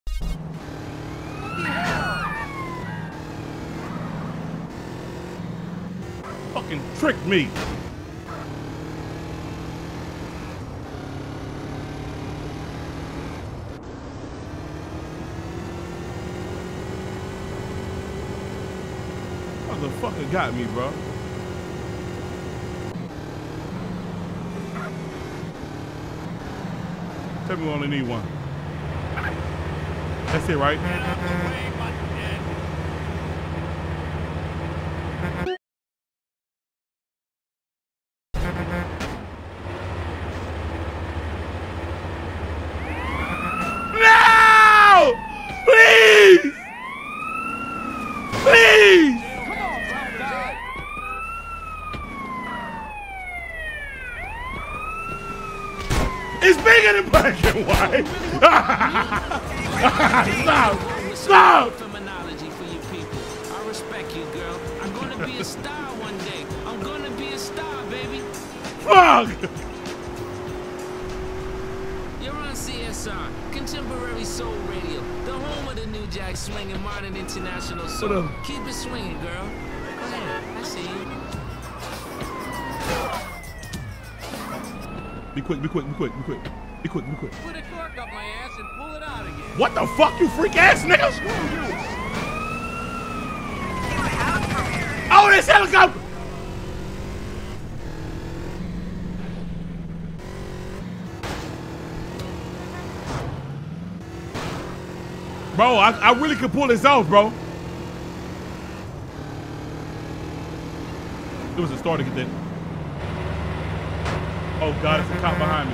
Fucking tricked me. Motherfucker got me, bro. Tell me we only need one. That's it, right? No! Please! Please! It's bigger than black and white. Stop! Stop! Terminology for you people. I respect you, girl. I'm gonna be a star one day. I'm gonna be a star, baby. Fuck! You're on CSR, Contemporary Soul Radio, the home of the New Jack swinging modern international soul. Keep it swinging, girl. Go ahead. I see you. Be quick, be quick, be quick, be quick. Be quick, be quick. Put a cork up my ass and pull it out again. What the fuck, you freak ass niggas? Oh, this helicopter! Bro, I really could pull this off, bro. It was a start to get that. Oh God, it's a cop behind me.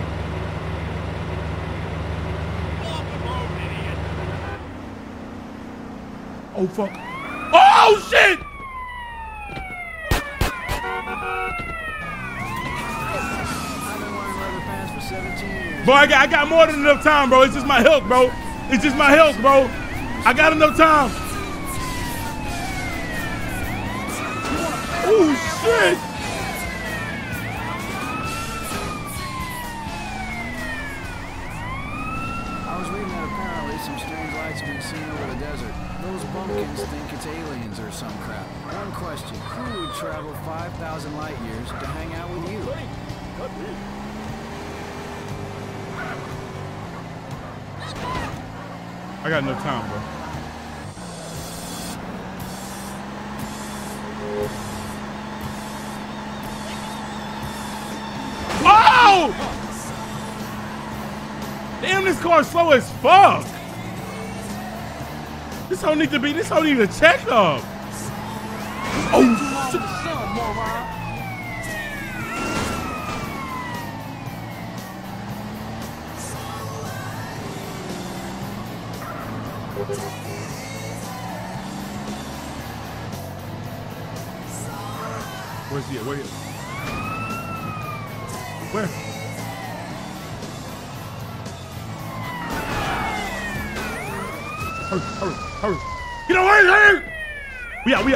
Oh fuck. Oh shit! I've been wearing leather pants for 17 years. Bro, I got more than enough time, bro. It's just my health, bro. It's just my health, bro. I got enough time. Oh shit! I was reading that apparently some strange lights have been seen over the desert. Those bumpkins think it's aliens or some crap. One question, who would travel 5,000 light years to hang out with you? I got enough time, bro. Oh! Damn, this car's slow as fuck. This don't need to be, this don't need a checkup. Oh, shit. Where's he at? Where he at? Where? Hurry, hurry, hurry. Get over here, hurry! We out.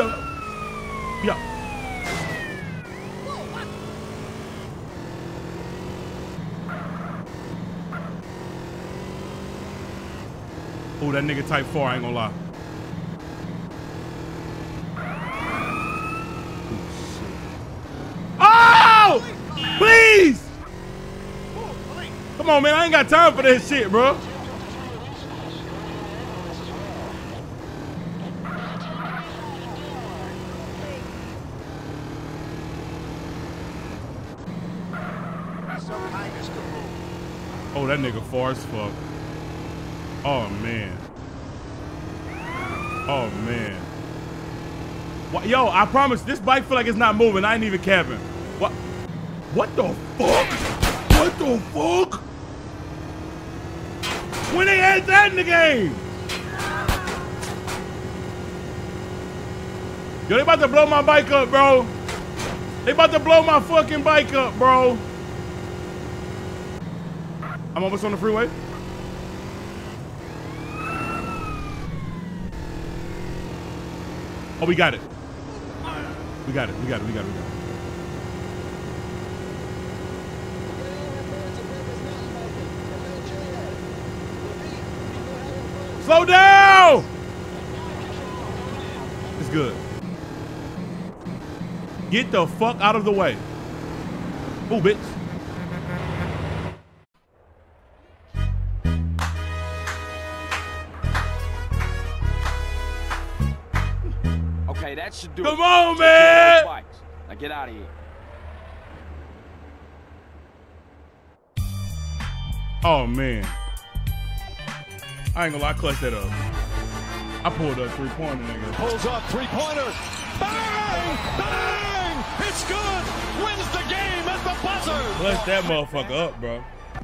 Oh, that nigga type 4, I ain't gonna lie. Oh! Please! Come on, man, I ain't got time for this shit, bro. Oh, that nigga far as fuck. Oh, man. Oh, man. What, yo, I promise, this bike feel like it's not moving. I ain't even capping. What? What the fuck? What the fuck? When they had that in the game? Yo, they about to blow my bike up, bro. They about to blow my fucking bike up, bro. I'm almost on the freeway. Oh, we got it. We got it. We got it. We got it. We got it. Slow down! It's good. Get the fuck out of the way. Ooh, bitch. Okay, that should do it. Come on, man! Now get out of here. Oh, man. I ain't gonna lie, I clutched that up. I pulled up three-pointer, nigga. Pulls up three-pointer. Bang! Bang! It's good! Wins the game at the buzzer! Clutch that motherfucker up, bro.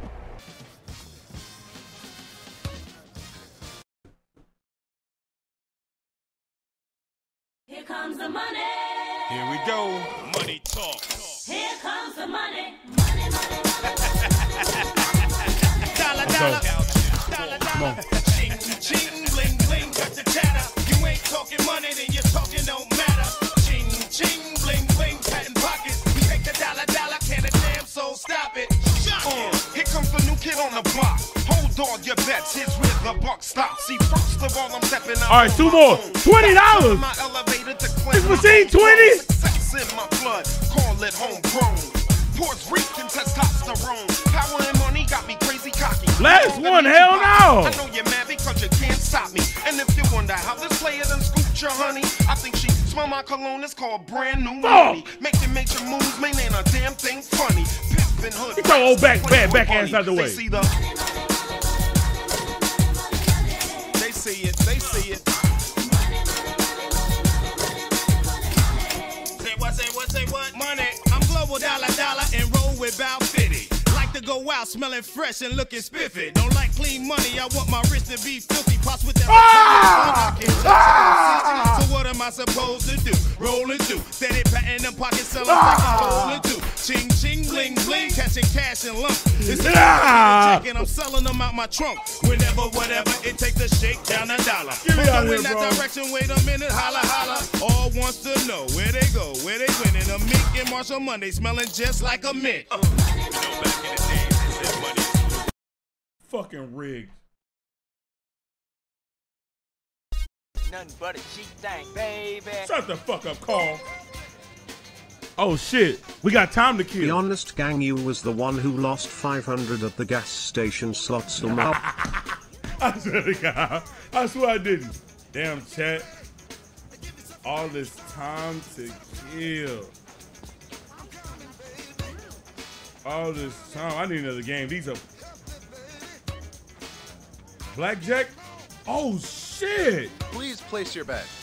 Here comes the money. Here we go. Money talk. Here comes the money. Money, money, money. Dollar, dollar. Come on. Ching, ching, bling, bling, got the chatter. You ain't talking money, then your talking don't matter. Ching, ching, bling, bling, patent pockets. We take the dollar, dollar, can a damn soul stop it. Here comes the new kid on the block. Hold all your bets, here's where the buck stops. See, first of all, I'm stepping out. All right, two more. $20. This machine 20? Success in my blood, call it homegrown. Puerto Rican testosterone. Power and money got me crazy cocky. Last one, hell no. I know you're mad because you can't stop me. And if you wonder how this player done scooped your honey, I think she smell my cologne, it's called brand new money. Making major moves, man, ain't a damn thing funny. Pimpin' hood. Get your old back ass out the way. They see the... They see it, they see it. Say what? Money. I'm global dollar and roll with Bow 50. Like to go out smelling fresh and looking spiffy. Don't like clean money, I want my wrist to be filthy. Pops with that So what am I supposed to do? Roll and do. Steady patting them pockets, selling roll and do. Ching ching bling bling, catching cash and lump. It's check and I'm selling them out my trunk. Whenever, whatever, it takes to shake down a dollar. Get me out of here, in that bro. direction, wait a minute, holla holla. All wants to know where they go, where they win. And a Mick and Marshall Monday smelling just like a mint. Fucking rigged. Nothing but a cheap thing, baby. Shut the fuck up, Carl. Oh shit, we got time to kill. Be honest, gang, you was the one who lost 500 at the gas station slot somehow. I swear to God, I swear I didn't. Damn, chat. All this time to kill. All this time. I need another game. These are blackjack. Oh shit. Please place your bet.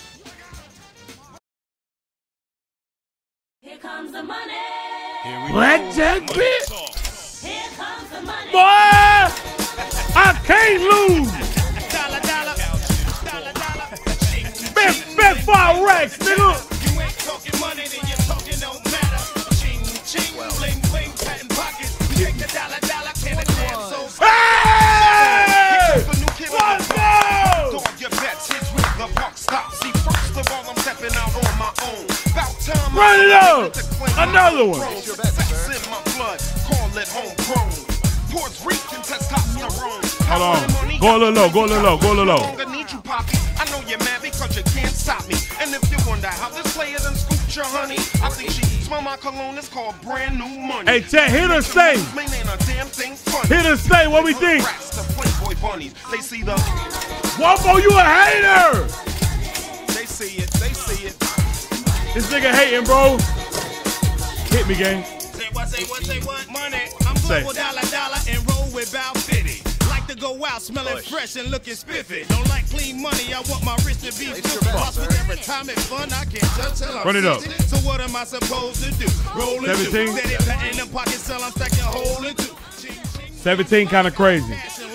Here comes the money. Here we Blackjack, go. bitch. Here comes the money. Boy, I can't lose. Dollar, dollar, dollar, dollar. Bet 5 racks, nigga. You ain't talking money, then your talking don't matter. Ching, ching, bling, bling, patent pockets. We take the dollar, dollar, can a damn soul stop. Hey! Let's go! Dog your bets, here's where the buck stops. See, first of all, I'm stepping out on my own. About time Run it up! Another one. Sex in my blood, call it homegrown. Puerto Rican testosterone. Hold on. Go a little low, go a little low, go a little low. Need you, Poppy. I know you're mad because you can't stop me. And if you wonder how this player done scooped your honey, I think she smell my cologne, it's called brand new money. Hey, chat, hit us stay. Hit us stay, what we think? They see the Whoa, you a hater! They see it, they see it. This nigga hating, bro. Hit me, gang. Say what, money. I'm global dollar and roll with about 50. Like to go out smelling fresh and looking spiffy. Don't like clean money, I want my wrist to be filthy. Lost with every time it's fun, I can't touch till I'm Run it up. 60. So what am I supposed to do? Rolling 17. Steady patting them pockets till I'm stacking a hole in two. 17 kind of crazy.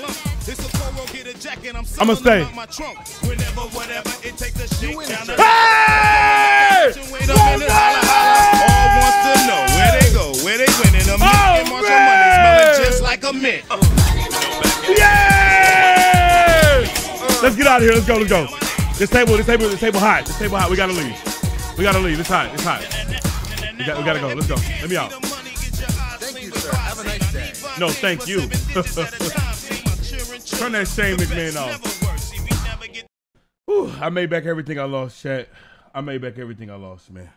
I'ma stay. Hey! All wants to know where they go, where they winning. I'm making Marshall money, smelling just like a mint. Yeah! Let's get out of here. Let's go. Let's go. This table hot. This table hot. We gotta leave. We gotta leave. It's hot. It's hot. We gotta go. Let's go. Let me out. Thank you, sir. Have a nice day. No, thank you. Turn that Shane McMahon off. Whew, I made back everything I lost, chat. I made back everything I lost, man.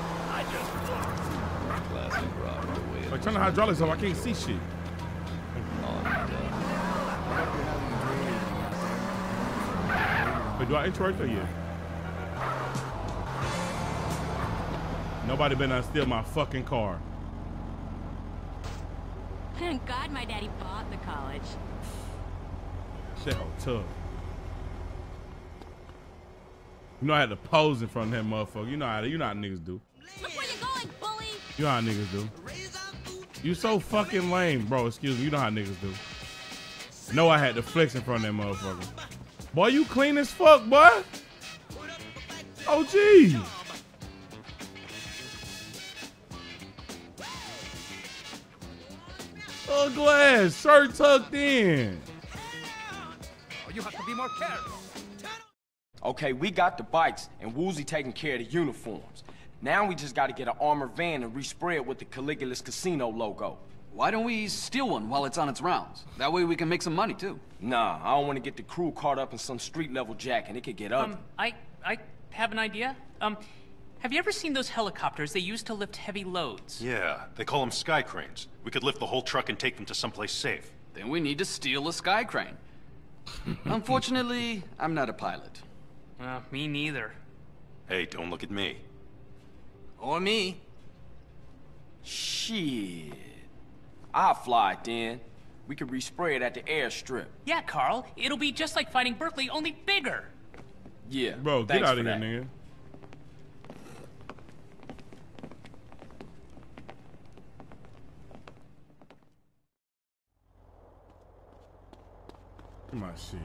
Like, turn the hydraulics off. I can't see shit. Wait, do I interact or yet? Nobody better not steal my fucking car. Thank God my daddy bought the college. Shit, tough. You know I had to pose in front of that motherfucker. You know how niggas do. Look where you're going, bully. You know how niggas do. You so fucking lame, bro. Excuse me. You know how niggas do. No, I had to flex in front of that motherfucker. Boy, you clean as fuck, boy. Oh, gee. Glass, shirt tucked in. You have to be more careful. Okay, we got the bikes and Woozy taking care of the uniforms. Now we just got to get an armored van and respray it with the Caligula's Casino logo. Why don't we steal one while it's on its rounds? That way we can make some money too. Nah, I don't want to get the crew caught up in some street level jack and it could get ugly. I have an idea. Have you ever seen those helicopters they use to lift heavy loads? Yeah, they call them sky cranes. We could lift the whole truck and take them to someplace safe. Then we need to steal a sky crane. Unfortunately, I'm not a pilot. Me neither. Hey, don't look at me. Or me. Shit. I'll fly it then. We could respray it at the airstrip. Yeah, Carl. It'll be just like fighting Berkeley, only bigger. Yeah. Bro, get out of here, nigga. Come on, shit.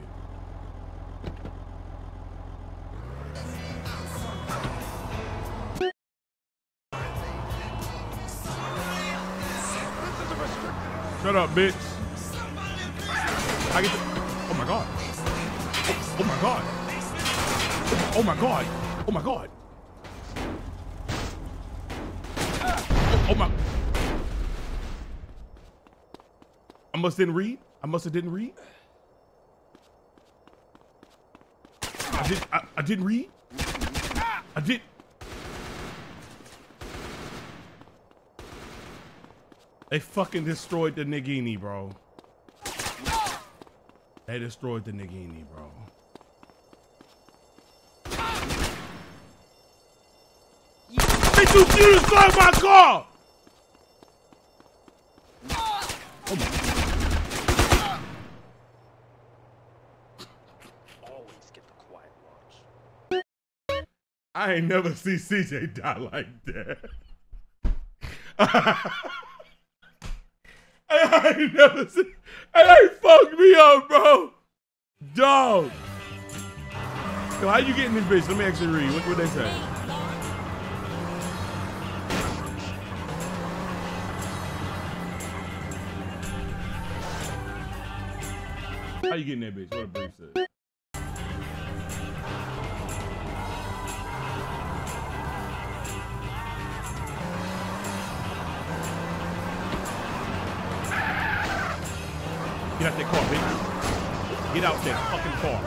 Shut up, bitch. I get the... Oh my god. Oh my god. Oh my god. Oh my god. Oh my. I must didn't read. I must have didn't read. I didn't read. I did. They fucking destroyed the Nagini, bro. They destroyed the Nagini, bro. Bitch, you destroyed my car! Oh my. Always get the quiet watch. I ain't never see CJ die like that. I ain't never seen. And they fucked me up, bro. Dog. So how you getting this bitch? Let me actually read. What they say? How you getting that bitch? What a brief said. Get out that car, bitch. Get out that fucking car.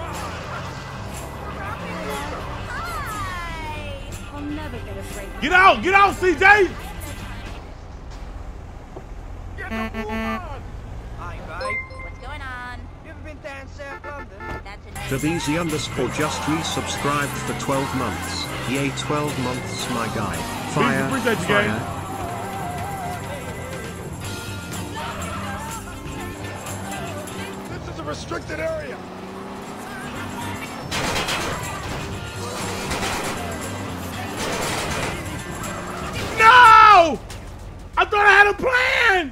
I'll never get afraid. Get out! Get out, CJ! Hi, babe. What's going on? You ever been down South London? That's a nice Davizi_just resubscribed for 12 months. Yay, 12 months, my guy. Fire, appreciate you, fire. gang. restricted area. No! I thought I had a plan!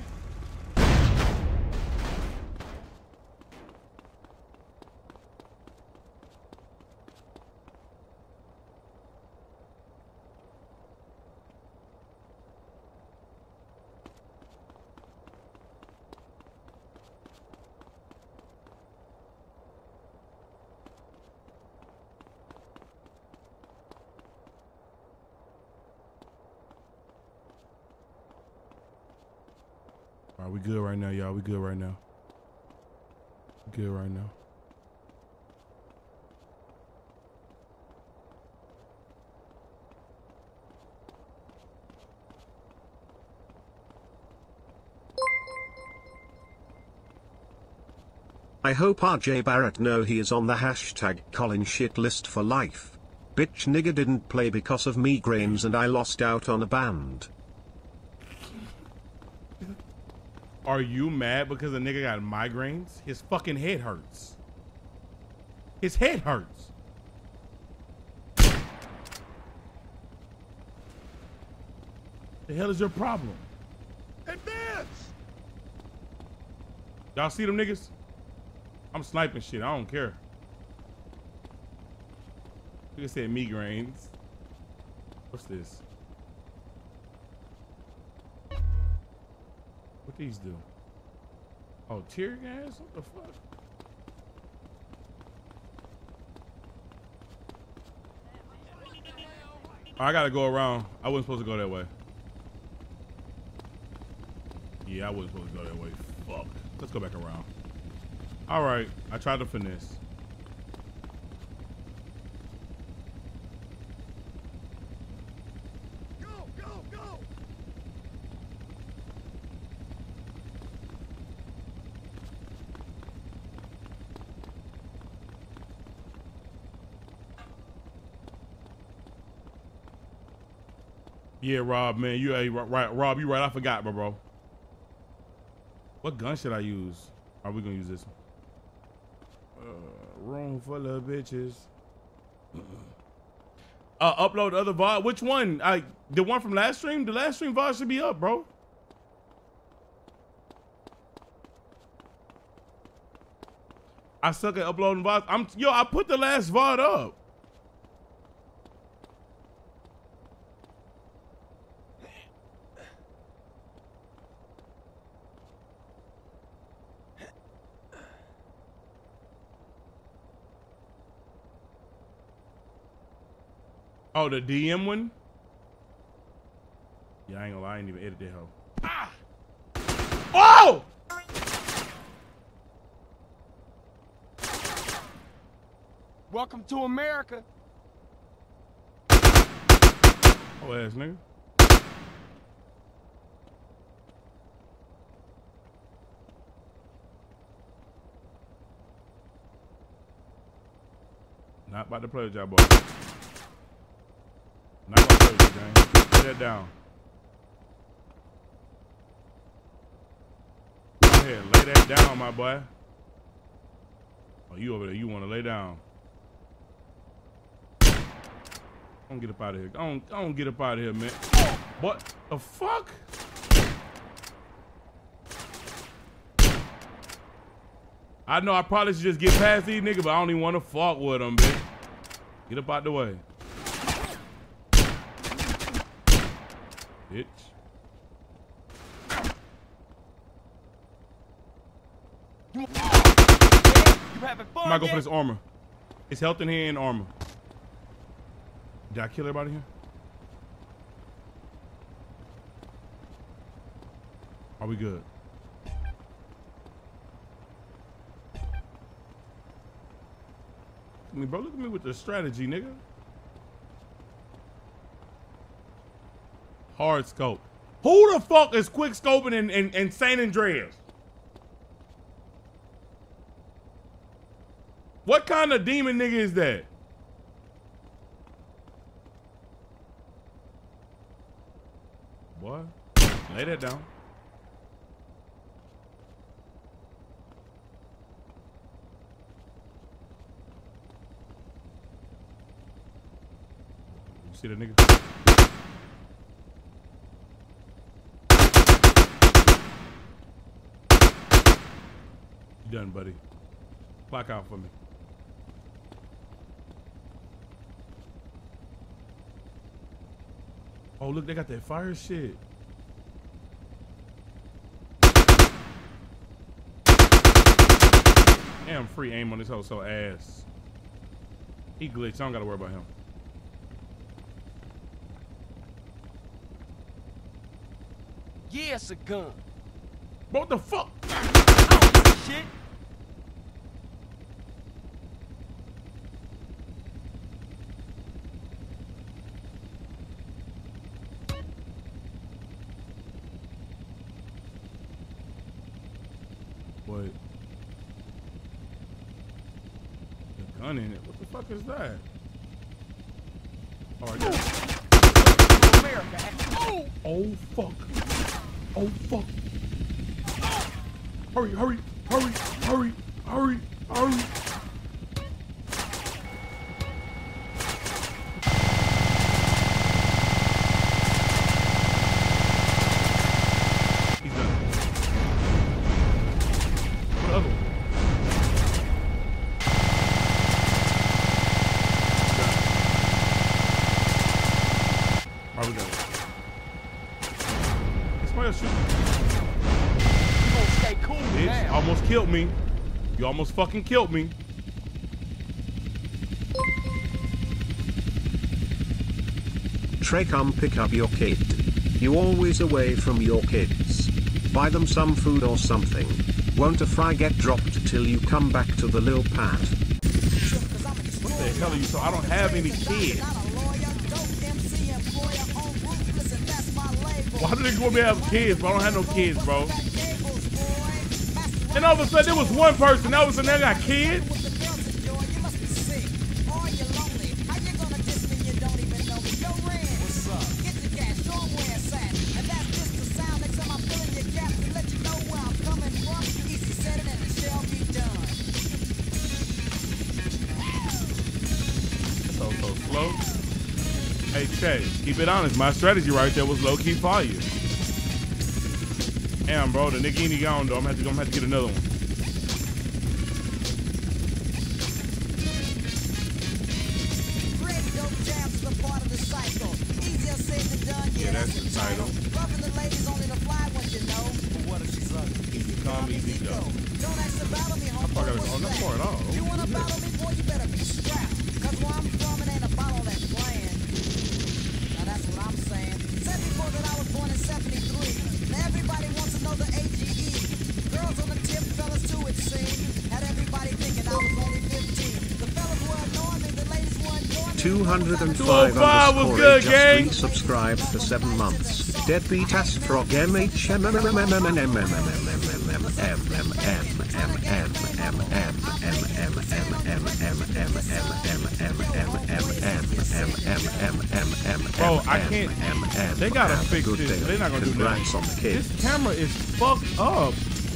All right, we good right now, y'all. We good right now. We good right now. I hope RJ Barrett know he is on the hashtag Colin shit list for life. Bitch nigga didn't play because of migraines and I lost out on a band. Are you mad because a nigga got migraines? His fucking head hurts. His head hurts. The hell is your problem? Advance! Y'all see them niggas? I'm sniping shit. I don't care. Nigga said migraines. What's this? What these do? Oh, tear gas? What the fuck? I gotta go around. I wasn't supposed to go that way. Yeah, I wasn't supposed to go that way. Fuck. Let's go back around. All right. I tried to finesse. Go, go, go! Yeah, Rob, man. You right. Rob, you right. I forgot, bro. What gun should I use? Are we gonna use this one? Room full of bitches. Upload the other VOD. Which one? The one from last stream? The last stream VOD should be up, bro. I suck at uploading VODs. Yo, I put the last VOD up. Oh, the DM one? Yeah, I ain't gonna lie, I ain't even edit that hoe. Ah! Oh! Welcome to America. Oh, ass nigga. Not about to play with y'all, boy. Not gonna play with you, gang. Lay that down. Go ahead, lay that down, my boy. Oh, you over there, you wanna lay down. Don't get up out of here. Don't get up out of here, man. What the fuck? I know I probably should just get past these niggas, but I don't even want to fuck with them, bitch. Get up out the way. Bitch. You having fun? I might go for this armor. It's health in here and armor. Did I kill everybody here? Are we good? I mean, bro, look at me with the strategy, nigga. Hard scope. Who the fuck is quick scoping in San Andreas? What kind of demon nigga is that? Boy, lay that down. See the nigga? You done, buddy. Clock out for me. Oh, look, they got that fire shit. Damn, free aim on this hoe so ass. He glitched. I don't gotta worry about him. Yeah, it's a gun. What the fuck? Oh, shit. What? The gun in it. What the fuck is that? All right. Oh fuck. Oh fuck. Hurry, hurry, hurry, hurry, hurry, hurry. He's done. What other one? Are we done? Somebody else shooting. Stay cool Bitch, now. almost killed me. You almost fucking killed me. Trey, come pick up your kid. You always away from your kids. Buy them some food or something. Won't a fry get dropped till you come back to the lil pad? What the hell are you? So I don't have any kids. Why do they want me to have kids, bro? I don't have no kids, bro. And all of a sudden, there was one person. All of a sudden, they got kids. So slow. Hey, Che, keep it honest. My strategy right there was low-key fire. Damn, bro, the Nigini gone though. I'm gonna have to get another one. Yeah, that's the title. Easy come, easy go. I probably gotta go on that part at all. You wanna battle me, boy, you better be strapped. Cause where I'm from, it ain't a battle that's playing. Now that's what I'm saying. Said before that I was born in 73. Now everybody wants to know the AGE. Girls on the tip, fellas too, it seemed. Had everybody thinking I was only 15. The fellas were annoying me, the ladies were enjoying me. 205 was good, just gang. resubscribed for 7 months. Deadbeat ass frog Bro, I can't. They gotta fix this. They're not gonna do nothing. This camera is fucked up.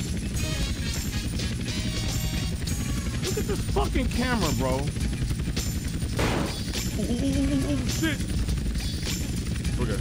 Look at this fucking camera, bro. Ooh, shit. Okay.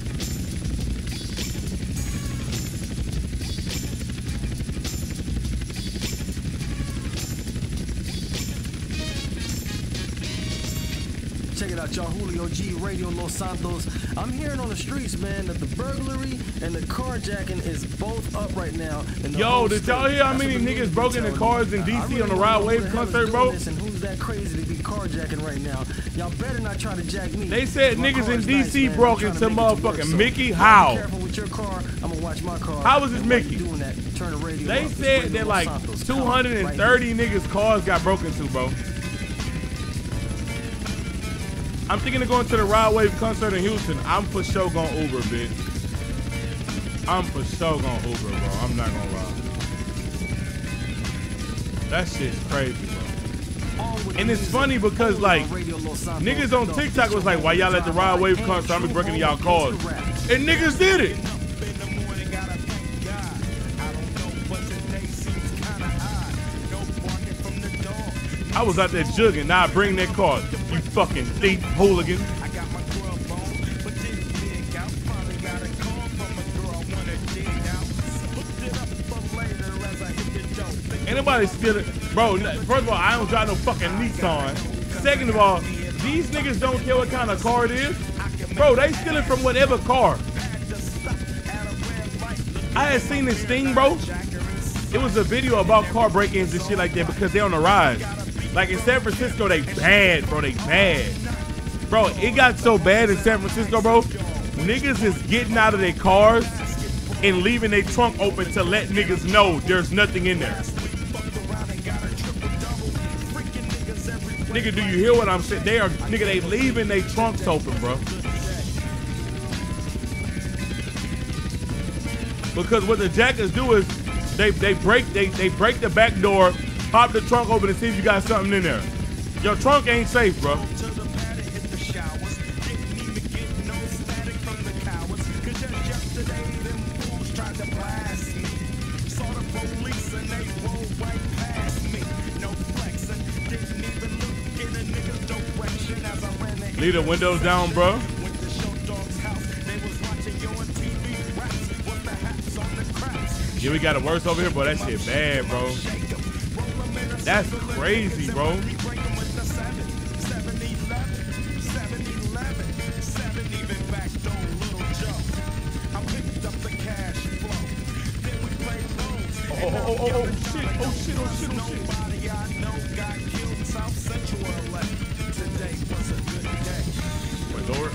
Check it out, y'all. Julio G, Radio Los Santos. I'm hearing on the streets, man, that the burglary and the carjacking is both up right now. Yo, did y'all hear how many niggas broke into cars in DC on the Ride Wave concert, bro? And who's that crazy to be carjacking right now? Y'all better not try to jack me. They said My niggas in car's DC nice, broke man. I'm into trying to make it to work, motherfucking so Mickey. be How? careful with your car. I'm gonna watch my car. How was this And while Mickey? you doing that, turn the radio They up. It's said Radio that Los like Santos. 230 niggas' cars got broken into, bro. I'm thinking of going to the Ride Wave concert in Houston. I'm for sure going Uber, bitch. I'm for sure going Uber, bro. I'm not gonna lie. That shit's crazy, bro. And it's funny because like niggas on TikTok was like, why y'all at the Ride Wave concert? I'm be breaking y'all cars. And niggas did it. I was out there jugging. Now I bring that car. You fucking thief, hooligan. Nobody's stealing. Bro, first of all, I don't drive no fucking Nissan. Second of all, these niggas don't care what kind of car it is. Bro, they stealing from whatever car. I had seen this thing, bro. It was a video about car break-ins and shit like that because they on the rise. Like in San Francisco, they bad, bro. They bad. Bro, it got so bad in San Francisco, bro. Niggas is getting out of their cars and leaving their trunk open to let niggas know there's nothing in there. Nigga, do you hear what I'm saying? They leaving their trunks open, bro. Because what the jackers do is they break the back door, pop the trunk open and see if you got something in there. Your trunk ain't safe, bro. Leave the windows down, bro. Yeah, we got it worse over here, bro. That shit bad, bro. That's crazy, bro. Oh, shit. Wait, Lord.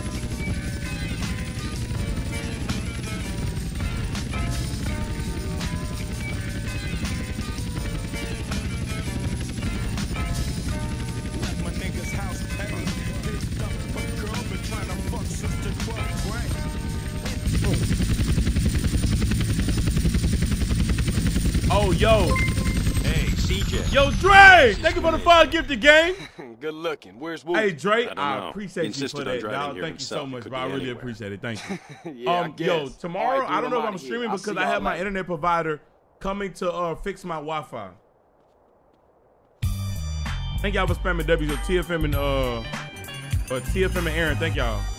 Oh, yo. Hey, CJ. Yo, Dre! Thank you for the $5 gifted game. Good looking. Where's Woo? Hey, Dre, I appreciate you for that, dog. Thank you so much, bro. I really appreciate it. Thank you. Yeah, yo, tomorrow, I don't know if I'm streaming because I have my internet provider coming to fix my Wi-Fi. Thank y'all for spamming W. TFM and TFM and Aaron. Thank y'all.